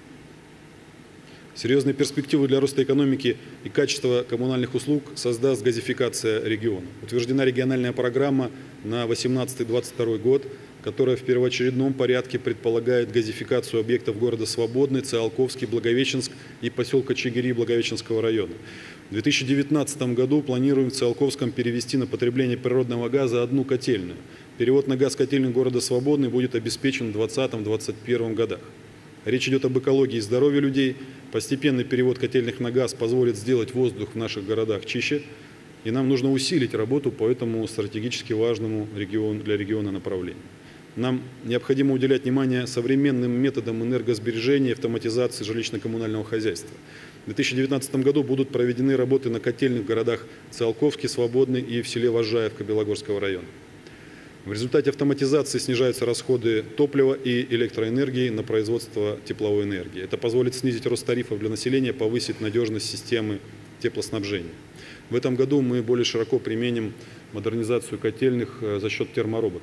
Серьезные перспективы для роста экономики и качества коммунальных услуг создаст газификация региона. Утверждена региональная программа на 2018-2022 год, которая в первоочередном порядке предполагает газификацию объектов города Свободный, Циолковский, Благовещенск и поселка Чигири Благовещенского района. В 2019 году планируем в Циолковском перевести на потребление природного газа одну котельную. Перевод на газ котельную города Свободный будет обеспечен в 2020-2021 годах. Речь идет об экологии и здоровье людей. Постепенный перевод котельных на газ позволит сделать воздух в наших городах чище. И нам нужно усилить работу по этому стратегически важному для региона направлению. Нам необходимо уделять внимание современным методам энергосбережения и автоматизации жилищно-коммунального хозяйства. В 2019 году будут проведены работы на котельных в городах Циолковский, Свободный и в селе Вожаевка Белогорского района. В результате автоматизации снижаются расходы топлива и электроэнергии на производство тепловой энергии. Это позволит снизить рост тарифов для населения, повысить надежность системы теплоснабжения. В этом году мы более широко применим модернизацию котельных за счет термороботов.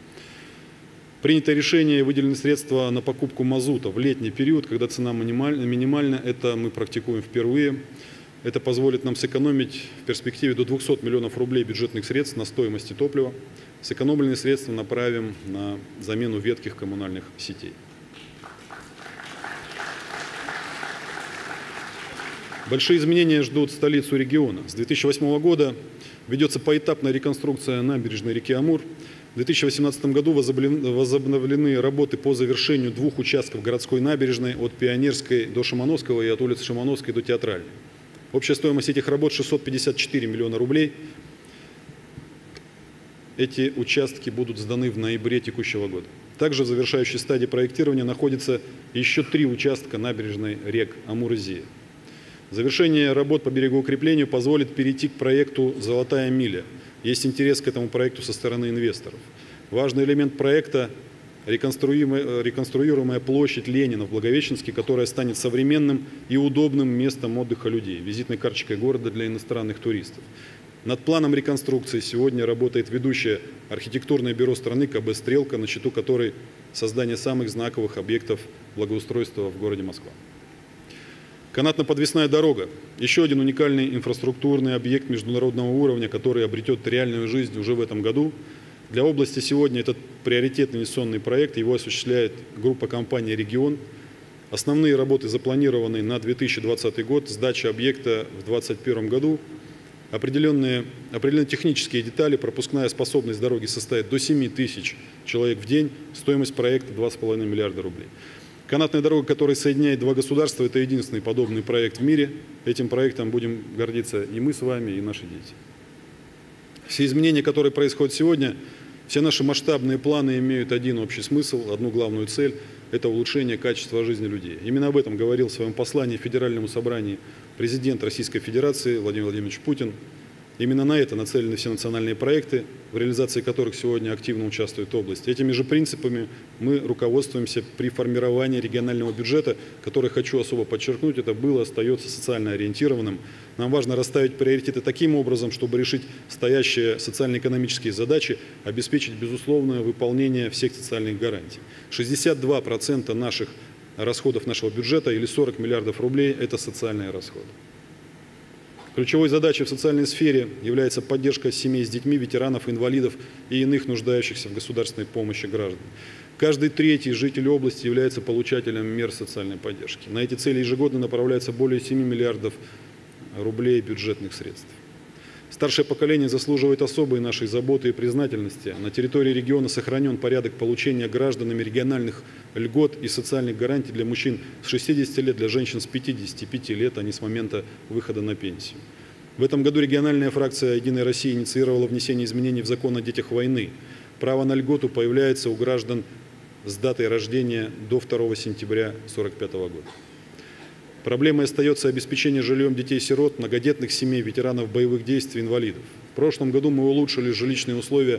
Принято решение и выделены средства на покупку мазута в летний период, когда цена минимальна. Это мы практикуем впервые. Это позволит нам сэкономить в перспективе до 200 миллионов рублей бюджетных средств на стоимости топлива. Сэкономленные средства направим на замену ветхих коммунальных сетей. Большие изменения ждут столицу региона. С 2008 года ведется поэтапная реконструкция набережной реки Амур. В 2018 году возобновлены работы по завершению 2 участков городской набережной от Пионерской до Шимановского и от улицы Шимановской до Театральной. Общая стоимость этих работ 654 миллиона рублей. Эти участки будут сданы в ноябре текущего года. Также в завершающей стадии проектирования находится еще 3 участка набережной рек Амур и Зия. Завершение работ по берегоукреплению позволит перейти к проекту «Золотая миля». Есть интерес к этому проекту со стороны инвесторов. Важный элемент проекта – реконструируемая площадь Ленина в Благовещенске, которая станет современным и удобным местом отдыха людей, визитной карточкой города для иностранных туристов. Над планом реконструкции сегодня работает ведущее архитектурное бюро страны КБ «Стрелка», на счету которой создание самых знаковых объектов благоустройства в городе Москва. Канатно-подвесная дорога – еще один уникальный инфраструктурный объект международного уровня, который обретет реальную жизнь уже в этом году. В Для области сегодня этот приоритетный инвестиционный проект, его осуществляет группа компаний «Регион». Основные работы запланированы на 2020 год, сдача объекта в 2021 году. Определенные технические детали, пропускная способность дороги составит до 7 тысяч человек в день, стоимость проекта 2,5 миллиарда рублей. Канатная дорога, которая соединяет два государства, это единственный подобный проект в мире. Этим проектом будем гордиться и мы с вами, и наши дети. Все изменения, которые происходят сегодня, все наши масштабные планы имеют один общий смысл, одну главную цель – это улучшение качества жизни людей. Именно об этом говорил в своем послании Федеральному собранию президент Российской Федерации Владимир Владимирович Путин. Именно на это нацелены все национальные проекты, в реализации которых сегодня активно участвует область. Этими же принципами мы руководствуемся при формировании регионального бюджета, который, хочу особо подчеркнуть, это было, остается социально ориентированным. Нам важно расставить приоритеты таким образом, чтобы решить стоящие социально-экономические задачи, обеспечить безусловное выполнение всех социальных гарантий. 62% наших расходов нашего бюджета или 40 миллиардов рублей – это социальные расходы. Ключевой задачей в социальной сфере является поддержка семей с детьми, ветеранов, инвалидов и иных нуждающихся в государственной помощи граждан. Каждый третий житель области является получателем мер социальной поддержки. На эти цели ежегодно направляется более 7 миллиардов рублей бюджетных средств. Старшее поколение заслуживает особой нашей заботы и признательности. На территории региона сохранен порядок получения гражданами региональных льгот и социальных гарантий для мужчин с 60 лет, для женщин с 55 лет, а не с момента выхода на пенсию. В этом году региональная фракция «Единой России» инициировала внесение изменений в закон о детях войны. Право на льготу появляется у граждан с датой рождения до 2 сентября 1945 года. Проблемой остается обеспечение жильем детей-сирот, многодетных семей, ветеранов боевых действий, инвалидов. В прошлом году мы улучшили жилищные условия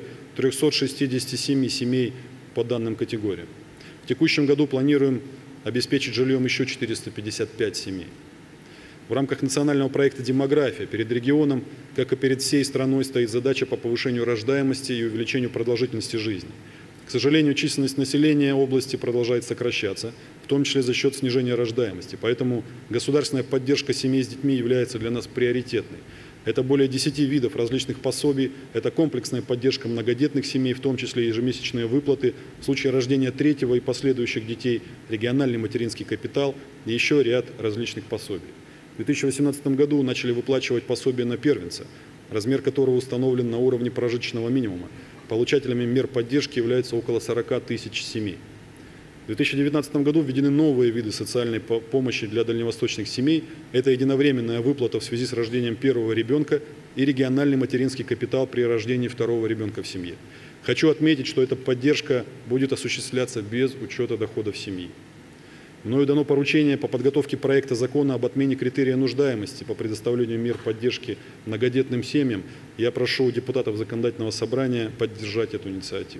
367 семей по данным категориям. В текущем году планируем обеспечить жильем еще 455 семей. В рамках национального проекта «Демография» перед регионом, как и перед всей страной, стоит задача по повышению рождаемости и увеличению продолжительности жизни. К сожалению, численность населения области продолжает сокращаться, в том числе за счет снижения рождаемости. Поэтому государственная поддержка семей с детьми является для нас приоритетной. Это более 10 видов различных пособий, это комплексная поддержка многодетных семей, в том числе ежемесячные выплаты, в случае рождения третьего и последующих детей, региональный материнский капитал и еще ряд различных пособий. В 2018 году начали выплачивать пособие на первенца, размер которого установлен на уровне прожиточного минимума. Получателями мер поддержки являются около 40 тысяч семей. В 2019 году введены новые виды социальной помощи для дальневосточных семей. Это единовременная выплата в связи с рождением первого ребенка и региональный материнский капитал при рождении второго ребенка в семье. Хочу отметить, что эта поддержка будет осуществляться без учета доходов семьи. Мною дано поручение по подготовке проекта закона об отмене критерия нуждаемости по предоставлению мер поддержки многодетным семьям. Я прошу депутатов Законодательного собрания поддержать эту инициативу.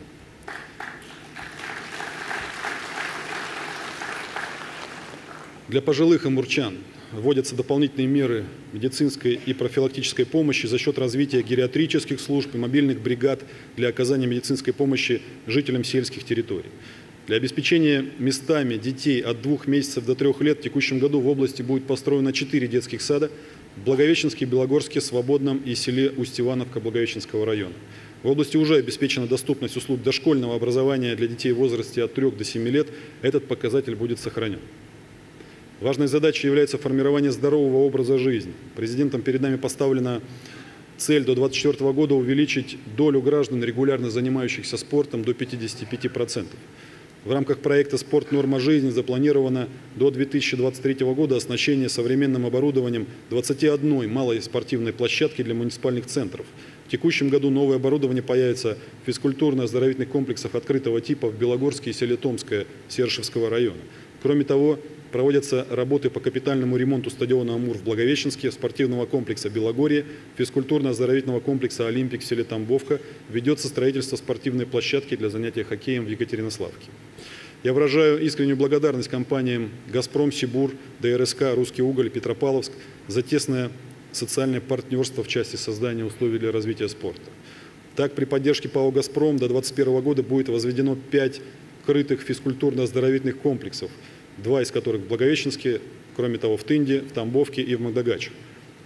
Для пожилых амурчан вводятся дополнительные меры медицинской и профилактической помощи за счет развития гериатрических служб и мобильных бригад для оказания медицинской помощи жителям сельских территорий. Для обеспечения местами детей от 2 месяцев до 3 лет в текущем году в области будет построено 4 детских сада в Благовещенске, Белогорске, Свободном и селе Усть-Ивановка Благовещенского района. В области уже обеспечена доступность услуг дошкольного образования для детей в возрасте от 3 до 7 лет. Этот показатель будет сохранен. Важной задачей является формирование здорового образа жизни. Президентом перед нами поставлена цель до 2024 года увеличить долю граждан, регулярно занимающихся спортом, до 55%. В рамках проекта «Спорт. Норма жизни» запланировано до 2023 года оснащение современным оборудованием 21 малой спортивной площадки для муниципальных центров. В текущем году новое оборудование появится в физкультурно-оздоровительных комплексах открытого типа в Белогорске и селе Томское Сершевского района. Кроме того, проводятся работы по капитальному ремонту стадиона «Амур» в Благовещенске, спортивного комплекса «Белогорье», физкультурно-оздоровительного комплекса «Олимпик» в селе Тамбовка. Ведется строительство спортивной площадки для занятия хоккеем в Екатеринославке. Я выражаю искреннюю благодарность компаниям «Газпром», «Сибур», ДРСК, «Русский уголь», «Петропавловск» за тесное социальное партнерство в части создания условий для развития спорта. Так, при поддержке ПАО «Газпром» до 2021 года будет возведено 5 крытых физкультурно-оздоровительных комплексов, 2 из которых в Благовещенске, кроме того в Тынде, в Тамбовке и в Магдагаче.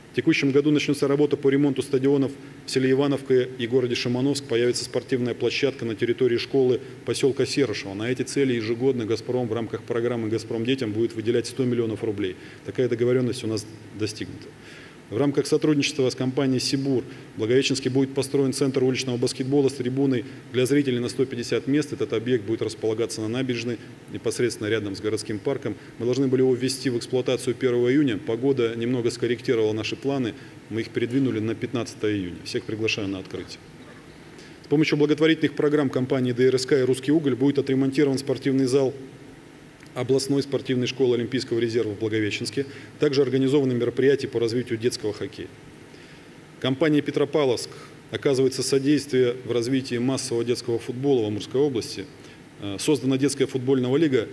В текущем году начнется работа по ремонту стадионов в селе Ивановка и городе Шимановск. Появится спортивная площадка на территории школы поселка Серышево. На эти цели ежегодно «Газпром» в рамках программы «Газпром детям» будет выделять 100 миллионов рублей. Такая договоренность у нас достигнута. В рамках сотрудничества с компанией «Сибур» в Благовещенске будет построен центр уличного баскетбола с трибуной для зрителей на 150 мест. Этот объект будет располагаться на набережной, непосредственно рядом с городским парком. Мы должны были его ввести в эксплуатацию 1 июня. Погода немного скорректировала наши планы. Мы их передвинули на 15 июня. Всех приглашаю на открытие. С помощью благотворительных программ компании ДРСК и «Русский уголь» будет отремонтирован спортивный зал областной спортивной школы Олимпийского резерва в Благовещенске. Также организованы мероприятия по развитию детского хоккея. Компания «Петропавловск» оказывается содействие в развитии массового детского футбола в Амурской области. Создана детская футбольная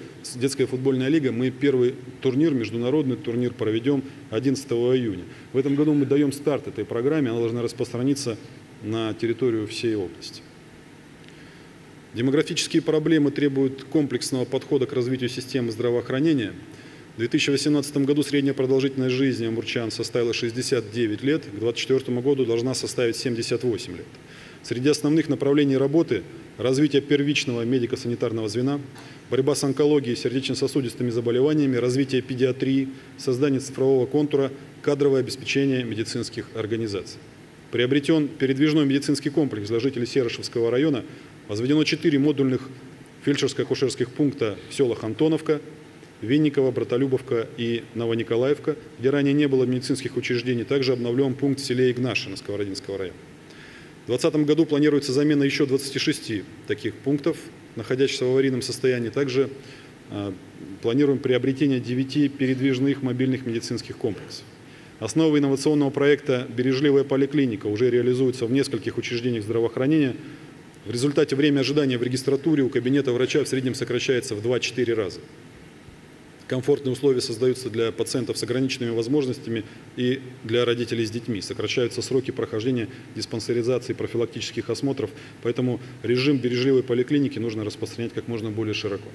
лига. Мы первый турнир, международный турнир, проведем 11 июня. В этом году мы даем старт этой программе. Она должна распространиться на территорию всей области. Демографические проблемы требуют комплексного подхода к развитию системы здравоохранения. В 2018 году средняя продолжительность жизни амурчан составила 69 лет, к 2024 году должна составить 78 лет. Среди основных направлений работы – развитие первичного медико-санитарного звена, борьба с онкологией и сердечно-сосудистыми заболеваниями, развитие педиатрии, создание цифрового контура, кадровое обеспечение медицинских организаций. Приобретен передвижной медицинский комплекс для жителей Серышевского района. Возведено 4 модульных фельдшерско-акушерских пункта в селах Антоновка, Винниково, Братолюбовка и Новониколаевка, где ранее не было медицинских учреждений. Также обновлен пункт в селе Игнашино Сковородинского района. В 2020 году планируется замена еще 26 таких пунктов, находящихся в аварийном состоянии. Также планируем приобретение 9 передвижных мобильных медицинских комплексов. Основы инновационного проекта «Бережливая поликлиника» уже реализуются в нескольких учреждениях здравоохранения. В результате время ожидания в регистратуре у кабинета врача в среднем сокращается в 2-4 раза. Комфортные условия создаются для пациентов с ограниченными возможностями и для родителей с детьми. Сокращаются сроки прохождения диспансеризации, профилактических осмотров. Поэтому режим бережливой поликлиники нужно распространять как можно более широко.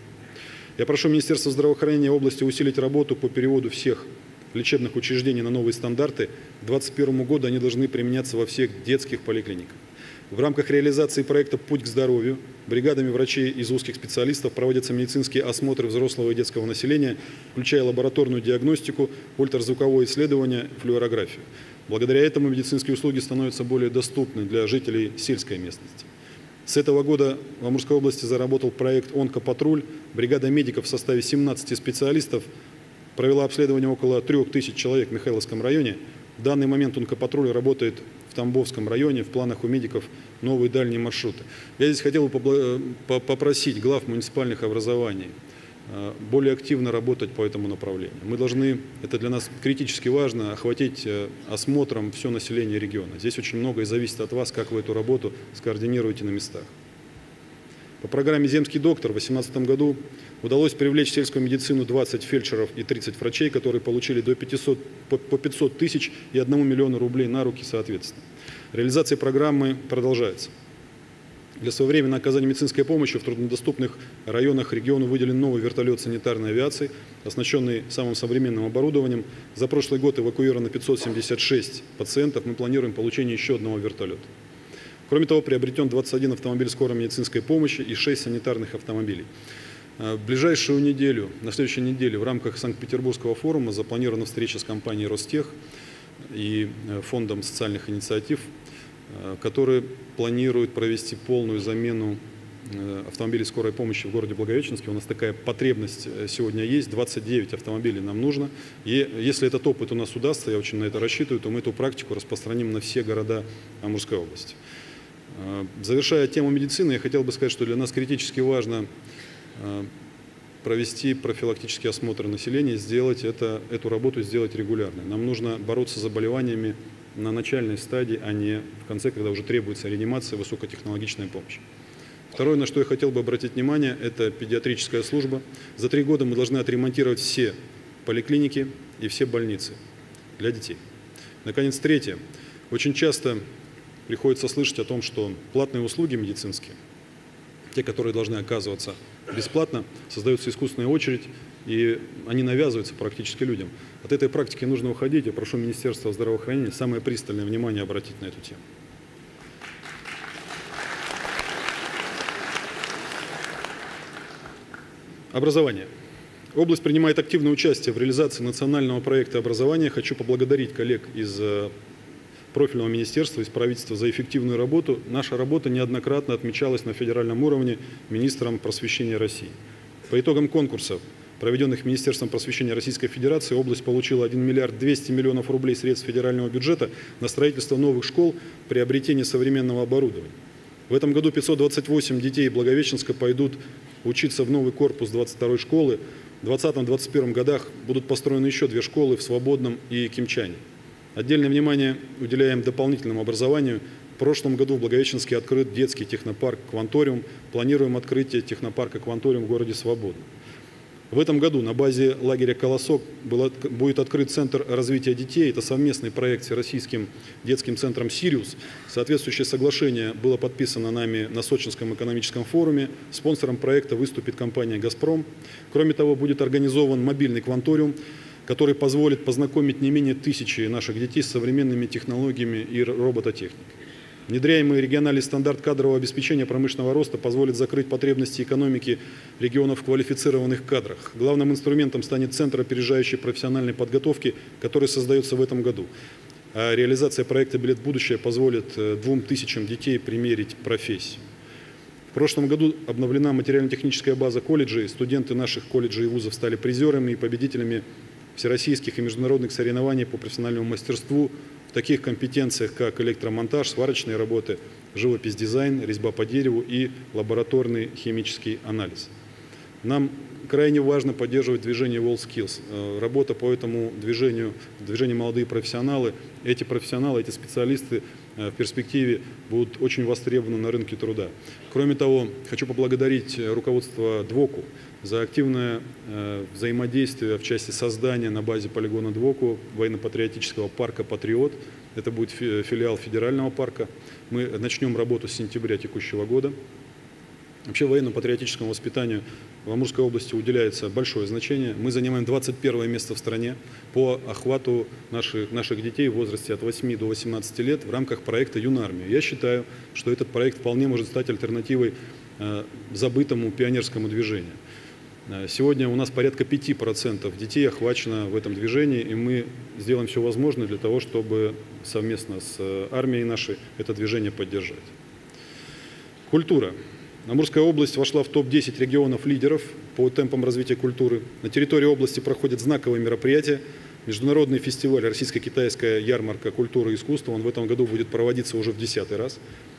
Я прошу Министерство здравоохранения области усилить работу по переводу всех лечебных учреждений на новые стандарты. К 2021 году они должны применяться во всех детских поликлиниках. В рамках реализации проекта «Путь к здоровью» бригадами врачей из узких специалистов проводятся медицинские осмотры взрослого и детского населения, включая лабораторную диагностику, ультразвуковое исследование, флюорографию. Благодаря этому медицинские услуги становятся более доступны для жителей сельской местности. С этого года в Амурской области заработал проект «Онкопатруль». Бригада медиков в составе 17 специалистов провела обследование около 3000 человек в Михайловском районе. В данный момент онкопатруль работает в Тамбовском районе. В планах у медиков новые дальние маршруты. Я здесь хотел бы попросить глав муниципальных образований более активно работать по этому направлению. Мы должны, это для нас критически важно, охватить осмотром все население региона. Здесь очень многое зависит от вас, как вы эту работу скоординируете на местах. По программе «Земский доктор» в 2018 году удалось привлечь в сельскую медицину 20 фельдшеров и 30 врачей, которые получили по 500 тысяч и 1 миллиона рублей на руки соответственно. Реализация программы продолжается. Для своевременного оказания медицинской помощи в труднодоступных районах региона выделен новый вертолет санитарной авиации, оснащенный самым современным оборудованием. За прошлый год эвакуировано 576 пациентов. Мы планируем получение еще одного вертолета. Кроме того, приобретен 21 автомобиль скорой медицинской помощи и 6 санитарных автомобилей. В ближайшую неделю, на следующей неделе в рамках Санкт-Петербургского форума запланирована встреча с компанией «Ростех» и Фондом социальных инициатив, которые планируют провести полную замену автомобилей скорой помощи в городе Благовещенске. У нас такая потребность сегодня есть, 29 автомобилей нам нужно. И если этот опыт у нас удастся, я очень на это рассчитываю, то мы эту практику распространим на все города Амурской области. Завершая тему медицины, я хотел бы сказать, что для нас критически важно провести профилактические осмотры населения, эту работу сделать регулярной. Нам нужно бороться с заболеваниями на начальной стадии, а не в конце, когда уже требуется реанимация, высокотехнологичная помощь. Второе, на что я хотел бы обратить внимание, это педиатрическая служба. За 3 года мы должны отремонтировать все поликлиники и все больницы для детей. Наконец, третье. Очень часто приходится слышать о том, что платные услуги медицинские, те, которые должны оказываться бесплатно, создается искусственная очередь, и они навязываются практически людям. От этой практики нужно уходить. Я прошу Министерство здравоохранения самое пристальное внимание обратить на эту тему. Образование. Область принимает активное участие в реализации национального проекта образования. Хочу поблагодарить коллег из профильного министерства, из правительства за эффективную работу. Наша работа неоднократно отмечалась на федеральном уровне министром просвещения России. По итогам конкурсов, проведенных Министерством просвещения Российской Федерации, область получила 1 миллиард 200 миллионов рублей средств федерального бюджета на строительство новых школ, приобретение современного оборудования. В этом году 528 детей Благовещенска пойдут учиться в новый корпус 22-й школы. В 2020-2021 годах будут построены еще 2 школы в Свободном и Кимчане. Отдельное внимание уделяем дополнительному образованию. В прошлом году в Благовещенске открыт детский технопарк «Кванториум». Планируем открытие технопарка «Кванториум» в городе Свободном. В этом году на базе лагеря «Колосок» будет открыт Центр развития детей. Это совместный проект с Российским детским центром «Сириус». Соответствующее соглашение было подписано нами на Сочинском экономическом форуме. Спонсором проекта выступит компания «Газпром». Кроме того, будет организован мобильный «Кванториум», который позволит познакомить не менее 1000 наших детей с современными технологиями и робототехникой. Внедряемый региональный стандарт кадрового обеспечения промышленного роста позволит закрыть потребности экономики регионов в квалифицированных кадрах. Главным инструментом станет Центр опережающей профессиональной подготовки, который создается в этом году. А реализация проекта «Билет в будущее» позволит 2000 детей примерить профессию. В прошлом году обновлена материально-техническая база колледжей. Студенты наших колледжей и вузов стали призерами и победителями всероссийских и международных соревнований по профессиональному мастерству в таких компетенциях, как электромонтаж, сварочные работы, живопись-дизайн, резьба по дереву и лабораторный химический анализ. Нам крайне важно поддерживать движение WorldSkills. Работа по этому движению «Молодые профессионалы». Эти профессионалы, эти специалисты в перспективе будут очень востребованы на рынке труда. Кроме того, хочу поблагодарить руководство ДВОКу за активное взаимодействие в части создания на базе полигона ДВОКу военно-патриотического парка «Патриот». Это будет филиал федерального парка. Мы начнем работу с сентября текущего года. Вообще военно-патриотическому воспитанию в Амурской области уделяется большое значение. Мы занимаем 21 место в стране по охвату наших детей в возрасте от 8 до 18 лет в рамках проекта «Юнармия». Я считаю, что этот проект вполне может стать альтернативой забытому пионерскому движению. Сегодня у нас порядка 5% детей охвачено в этом движении, и мы сделаем все возможное для того, чтобы совместно с армией нашей это движение поддержать. Культура. Амурская область вошла в топ-10 регионов-лидеров по темпам развития культуры. На территории области проходят знаковые мероприятия. Международный фестиваль «Российско-китайская ярмарка культуры и искусства». Он в этом году будет проводиться уже в 10-й раз.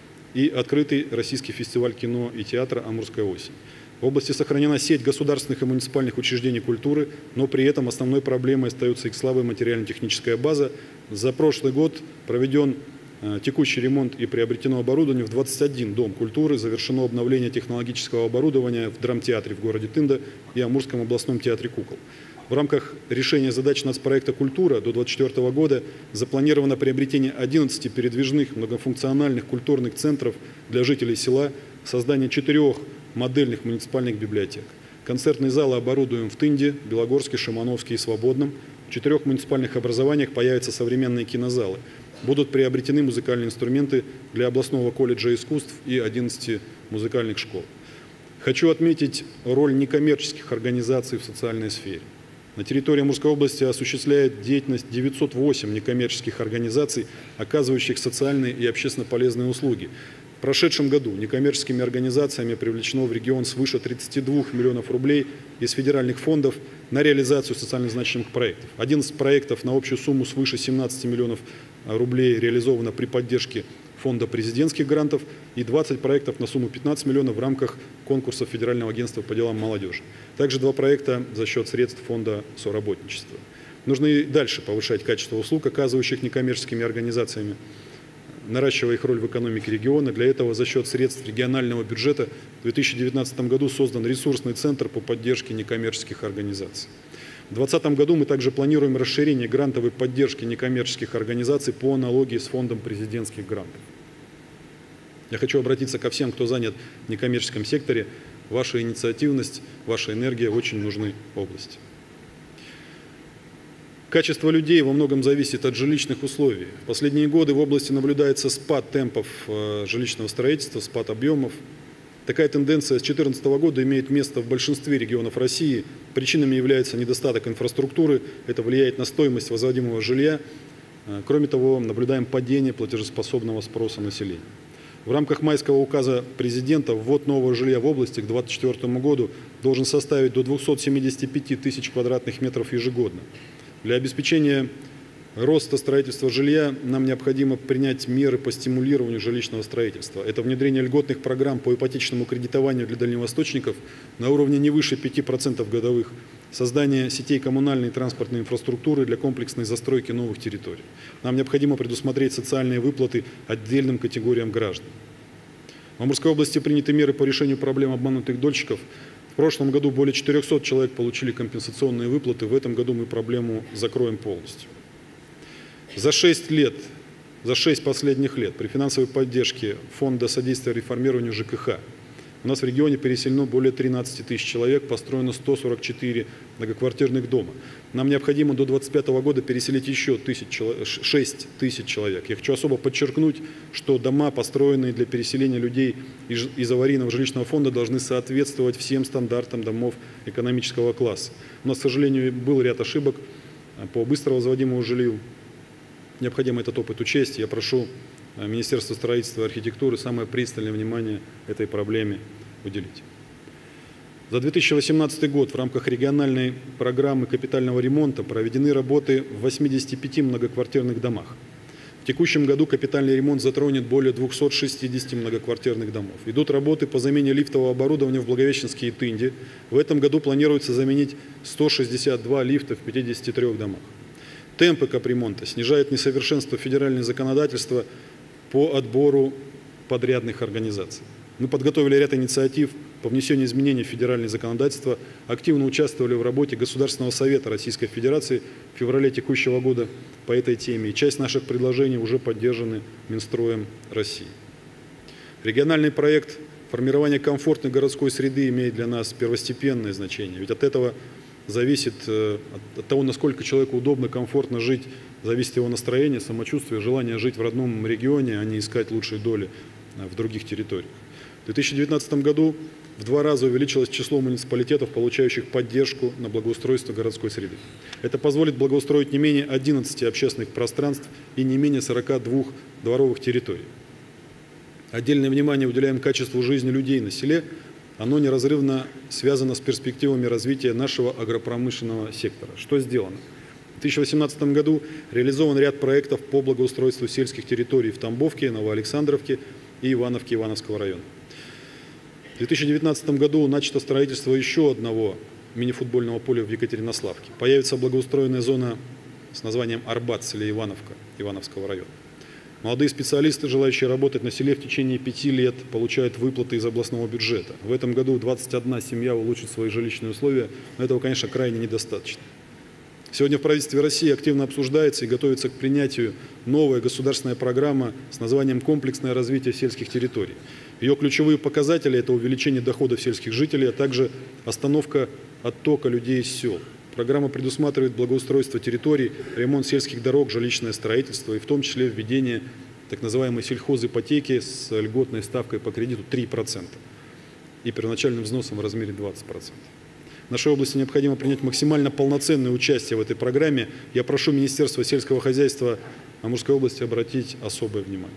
И открытый российский фестиваль кино и театра «Амурская осень». В области сохранена сеть государственных и муниципальных учреждений культуры, но при этом основной проблемой остается их слабая материально-техническая база. За прошлый год проведен текущий ремонт и приобретено оборудование в 21 дом культуры, завершено обновление технологического оборудования в драмтеатре в городе Тында и Амурском областном театре кукол. В рамках решения задач нацпроекта «Культура» до 2024 года запланировано приобретение 11 передвижных многофункциональных культурных центров для жителей села, создание 4 модельных муниципальных библиотек. Концертные залы оборудуем в Тынде, Белогорске, Шимановске и Свободном. В 4 муниципальных образованиях появятся современные кинозалы. Будут приобретены музыкальные инструменты для областного колледжа искусств и 11 музыкальных школ. Хочу отметить роль некоммерческих организаций в социальной сфере. На территории Амурской области осуществляет деятельность 908 некоммерческих организаций, оказывающих социальные и общественно полезные услуги. В прошедшем году некоммерческими организациями привлечено в регион свыше 32 миллионов рублей из федеральных фондов на реализацию социально значимых проектов. 11 проектов на общую сумму свыше 17 миллионов рублей реализовано при поддержке фонда президентских грантов и 20 проектов на сумму 15 миллионов в рамках конкурса Федерального агентства по делам молодежи. Также 2 проекта за счет средств фонда соработничества. Нужно и дальше повышать качество услуг, оказывающих некоммерческими организациями, наращивая их роль в экономике региона. Для этого за счет средств регионального бюджета в 2019 году создан ресурсный центр по поддержке некоммерческих организаций. В 2020 году мы также планируем расширение грантовой поддержки некоммерческих организаций по аналогии с фондом президентских грантов. Я хочу обратиться ко всем, кто занят в некоммерческом секторе. Ваша инициативность, ваша энергия очень нужны области. Качество людей во многом зависит от жилищных условий. В последние годы в области наблюдается спад темпов жилищного строительства, спад объемов. Такая тенденция с 2014 года имеет место в большинстве регионов России. Причинами является недостаток инфраструктуры, это влияет на стоимость возводимого жилья. Кроме того, наблюдаем падение платежеспособного спроса населения. В рамках майского указа президента ввод нового жилья в области к 2024 году должен составить до 275 тысяч квадратных метров ежегодно. Для обеспечения роста строительства жилья нам необходимо принять меры по стимулированию жилищного строительства. Это внедрение льготных программ по ипотечному кредитованию для дальневосточников на уровне не выше 5% годовых, создание сетей коммунальной и транспортной инфраструктуры для комплексной застройки новых территорий. Нам необходимо предусмотреть социальные выплаты отдельным категориям граждан. В Амурской области приняты меры по решению проблем обманутых дольщиков. В прошлом году более 400 человек получили компенсационные выплаты. В этом году мы проблему закроем полностью. За 6 последних лет при финансовой поддержке Фонда содействия реформированию ЖКХ у нас в регионе переселено более 13 тысяч человек, построено 144 многоквартирных дома. Нам необходимо до 2025 года переселить еще 6 тысяч человек. Я хочу особо подчеркнуть, что дома, построенные для переселения людей из аварийного жилищного фонда, должны соответствовать всем стандартам домов экономического класса. У нас, к сожалению, был ряд ошибок по быстро возводимому жилью. Необходимо этот опыт учесть. Я прошу Министерство строительства и архитектуры самое пристальное внимание этой проблеме уделить. За 2018 год в рамках региональной программы капитального ремонта проведены работы в 85 многоквартирных домах. В текущем году капитальный ремонт затронет более 260 многоквартирных домов. Идут работы по замене лифтового оборудования в Благовещенске и Тынде. В этом году планируется заменить 162 лифта в 53 домах. Темпы капремонта снижают несовершенство федерального законодательства по отбору подрядных организаций. Мы подготовили ряд инициатив по внесению изменений в федеральное законодательство, активно участвовали в работе Государственного совета Российской Федерации в феврале текущего года по этой теме, и часть наших предложений уже поддержаны Минстроем России. Региональный проект формирования комфортной городской среды имеет для нас первостепенное значение, ведь от этого зависит, от того, насколько человеку удобно, комфортно жить, зависит его настроение, самочувствие, желание жить в родном регионе, а не искать лучшей доли в других территориях. В 2019 году в 2 раза увеличилось число муниципалитетов, получающих поддержку на благоустройство городской среды. Это позволит благоустроить не менее 11 общественных пространств и не менее 42 дворовых территорий. Отдельное внимание уделяем качеству жизни людей на селе. Оно неразрывно связано с перспективами развития нашего агропромышленного сектора. Что сделано? В 2018 году реализован ряд проектов по благоустройству сельских территорий в Тамбовке, Новоалександровке и Ивановке Ивановского района. В 2019 году начато строительство еще одного мини-футбольного поля в Екатеринославке. Появится благоустроенная зона с названием Арбат в селе Ивановка Ивановского района. Молодые специалисты, желающие работать на селе в течение 5 лет, получают выплаты из областного бюджета. В этом году 21 семья улучшит свои жилищные условия, но этого, конечно, крайне недостаточно. Сегодня в правительстве России активно обсуждается и готовится к принятию новая государственная программа с названием «Комплексное развитие сельских территорий». Ее ключевые показатели – это увеличение доходов сельских жителей, а также остановка оттока людей из сел. Программа предусматривает благоустройство территорий, ремонт сельских дорог, жилищное строительство и в том числе введение так называемой сельхозипотеки с льготной ставкой по кредиту 3% и первоначальным взносом в размере 20%. Нашей области необходимо принять максимально полноценное участие в этой программе. Я прошу Министерство сельского хозяйства Амурской области обратить особое внимание.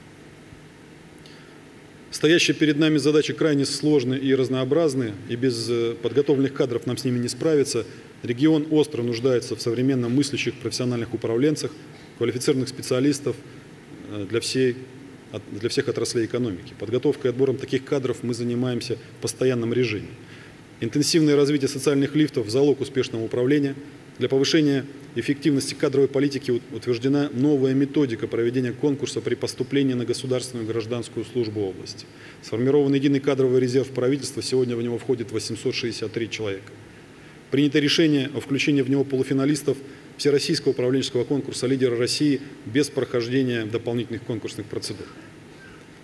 Стоящие перед нами задачи крайне сложные и разнообразные, и без подготовленных кадров нам с ними не справиться. Регион остро нуждается в современном мыслящих профессиональных управленцах, квалифицированных специалистов для всех отраслей экономики. Подготовкой и отбором таких кадров мы занимаемся в постоянном режиме. Интенсивное развитие социальных лифтов – залог успешного управления. Для повышения эффективности кадровой политики утверждена новая методика проведения конкурса при поступлении на государственную гражданскую службу области. Сформирован единый кадровый резерв правительства, сегодня в него входит 863 человека. Принято решение о включении в него полуфиналистов Всероссийского управленческого конкурса «Лидеры России» без прохождения дополнительных конкурсных процедур.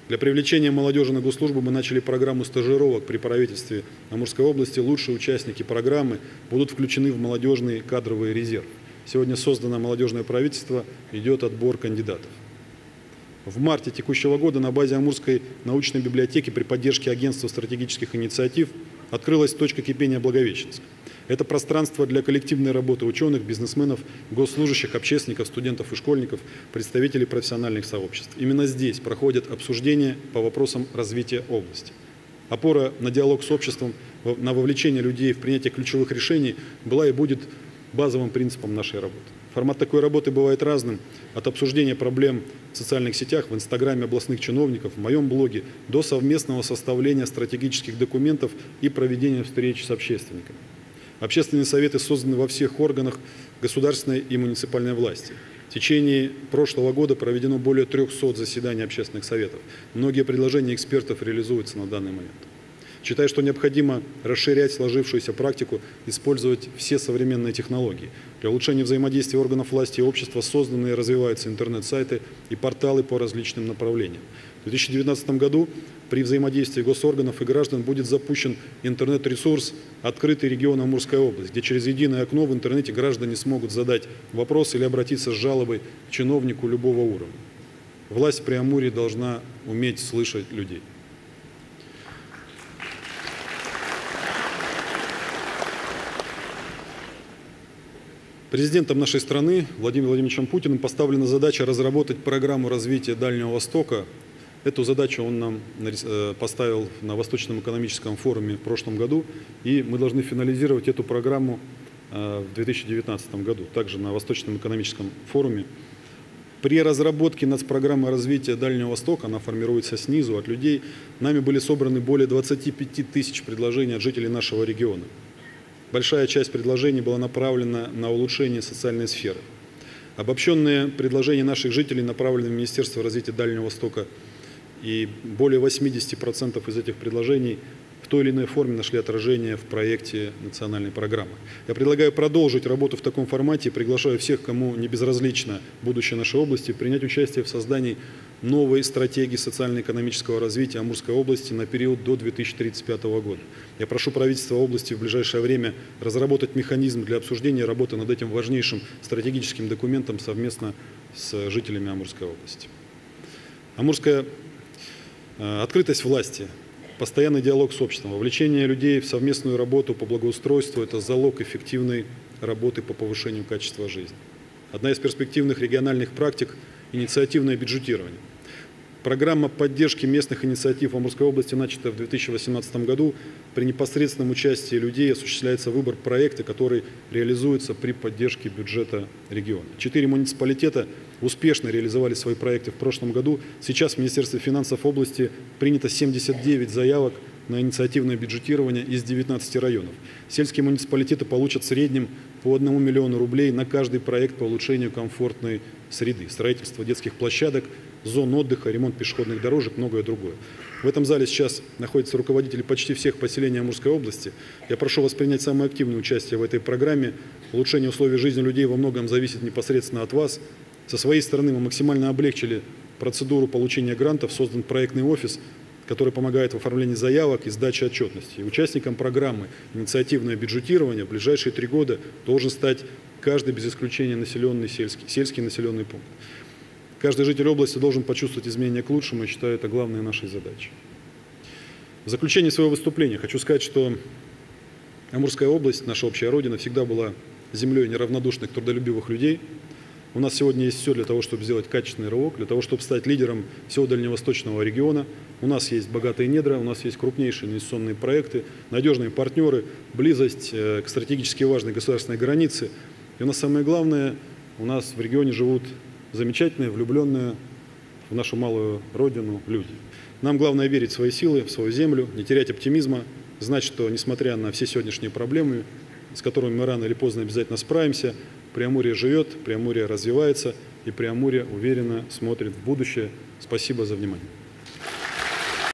Для привлечения молодежи на госслужбу мы начали программу стажировок при правительстве Амурской области. Лучшие участники программы будут включены в молодежный кадровый резерв. Сегодня создано молодежное правительство, идет отбор кандидатов. В марте текущего года на базе Амурской научной библиотеки при поддержке Агентства стратегических инициатив открылась точка кипения Благовещенск. Это пространство для коллективной работы ученых, бизнесменов, госслужащих, общественников, студентов и школьников, представителей профессиональных сообществ. Именно здесь проходят обсуждения по вопросам развития области. Опора на диалог с обществом, на вовлечение людей в принятие ключевых решений была и будет базовым принципом нашей работы. Формат такой работы бывает разным, от обсуждения проблем в социальных сетях, в инстаграме областных чиновников, в моем блоге, до совместного составления стратегических документов и проведения встреч с общественниками. Общественные советы созданы во всех органах государственной и муниципальной власти. В течение прошлого года проведено более 300 заседаний общественных советов. Многие предложения экспертов реализуются на данный момент. Считаю, что необходимо расширять сложившуюся практику, использовать все современные технологии. Для улучшения взаимодействия органов власти и общества созданы и развиваются интернет-сайты и порталы по различным направлениям. В 2019 году при взаимодействии госорганов и граждан будет запущен интернет-ресурс «Открытый регион Амурская область», где через единое окно в интернете граждане смогут задать вопрос или обратиться с жалобой к чиновнику любого уровня. Власть при Амуре должна уметь слышать людей. Президентом нашей страны Владимиром Владимировичем Путиным поставлена задача разработать программу развития Дальнего Востока. Эту задачу он нам поставил на Восточном экономическом форуме в прошлом году, и мы должны финализировать эту программу в 2019 году, также на Восточном экономическом форуме. При разработке нацпрограммы развития Дальнего Востока, она формируется снизу, от людей, нами были собраны более 25 тысяч предложений от жителей нашего региона. Большая часть предложений была направлена на улучшение социальной сферы. Обобщенные предложения наших жителей направлены в Министерство развития Дальнего Востока, и более 80% из этих предложений в той или иной форме нашли отражение в проекте национальной программы. Я предлагаю продолжить работу в таком формате и приглашаю всех, кому не безразлично будущее нашей области, принять участие в создании новой стратегии социально-экономического развития Амурской области на период до 2035 года. Я прошу правительство области в ближайшее время разработать механизм для обсуждения работы над этим важнейшим стратегическим документом совместно с жителями Амурской области. Амурская открытость власти, постоянный диалог с обществом, вовлечение людей в совместную работу по благоустройству – это залог эффективной работы по повышению качества жизни. Одна из перспективных региональных практик – инициативное бюджетирование. Программа поддержки местных инициатив в Амурской области начата в 2018 году. При непосредственном участии людей осуществляется выбор проекта, который реализуется при поддержке бюджета региона. 4 муниципалитета успешно реализовали свои проекты в прошлом году. Сейчас в Министерстве финансов области принято 79 заявок на инициативное бюджетирование из 19 районов. Сельские муниципалитеты получат в среднем по 1 миллиону рублей на каждый проект по улучшению комфортной среды, строительство детских площадок, зон отдыха, ремонт пешеходных дорожек, многое другое. В этом зале сейчас находятся руководители почти всех поселений Амурской области. Я прошу вас принять самое активное участие в этой программе. Улучшение условий жизни людей во многом зависит непосредственно от вас. Со своей стороны мы максимально облегчили процедуру получения грантов, создан проектный офис, который помогает в оформлении заявок и сдаче отчетности. И участником программы «Инициативное бюджетирование» в ближайшие 3 года должен стать каждый без исключения населенный сельский населенный пункт. Каждый житель области должен почувствовать изменения к лучшему, и считаю, это главной нашей задачей. В заключение своего выступления хочу сказать, что Амурская область, наша общая родина, всегда была землей неравнодушных, трудолюбивых людей. У нас сегодня есть все для того, чтобы сделать качественный рывок, для того, чтобы стать лидером всего дальневосточного региона. У нас есть богатые недра, у нас есть крупнейшие инвестиционные проекты, надежные партнеры, близость к стратегически важной государственной границе. И у нас самое главное, у нас в регионе живут замечательные, влюбленные в нашу малую родину люди. Нам главное верить в свои силы, в свою землю, не терять оптимизма, знать, что несмотря на все сегодняшние проблемы, с которыми мы рано или поздно обязательно справимся, Преамурье живет, Преамурье развивается и Преамурье уверенно смотрит в будущее. Спасибо за внимание.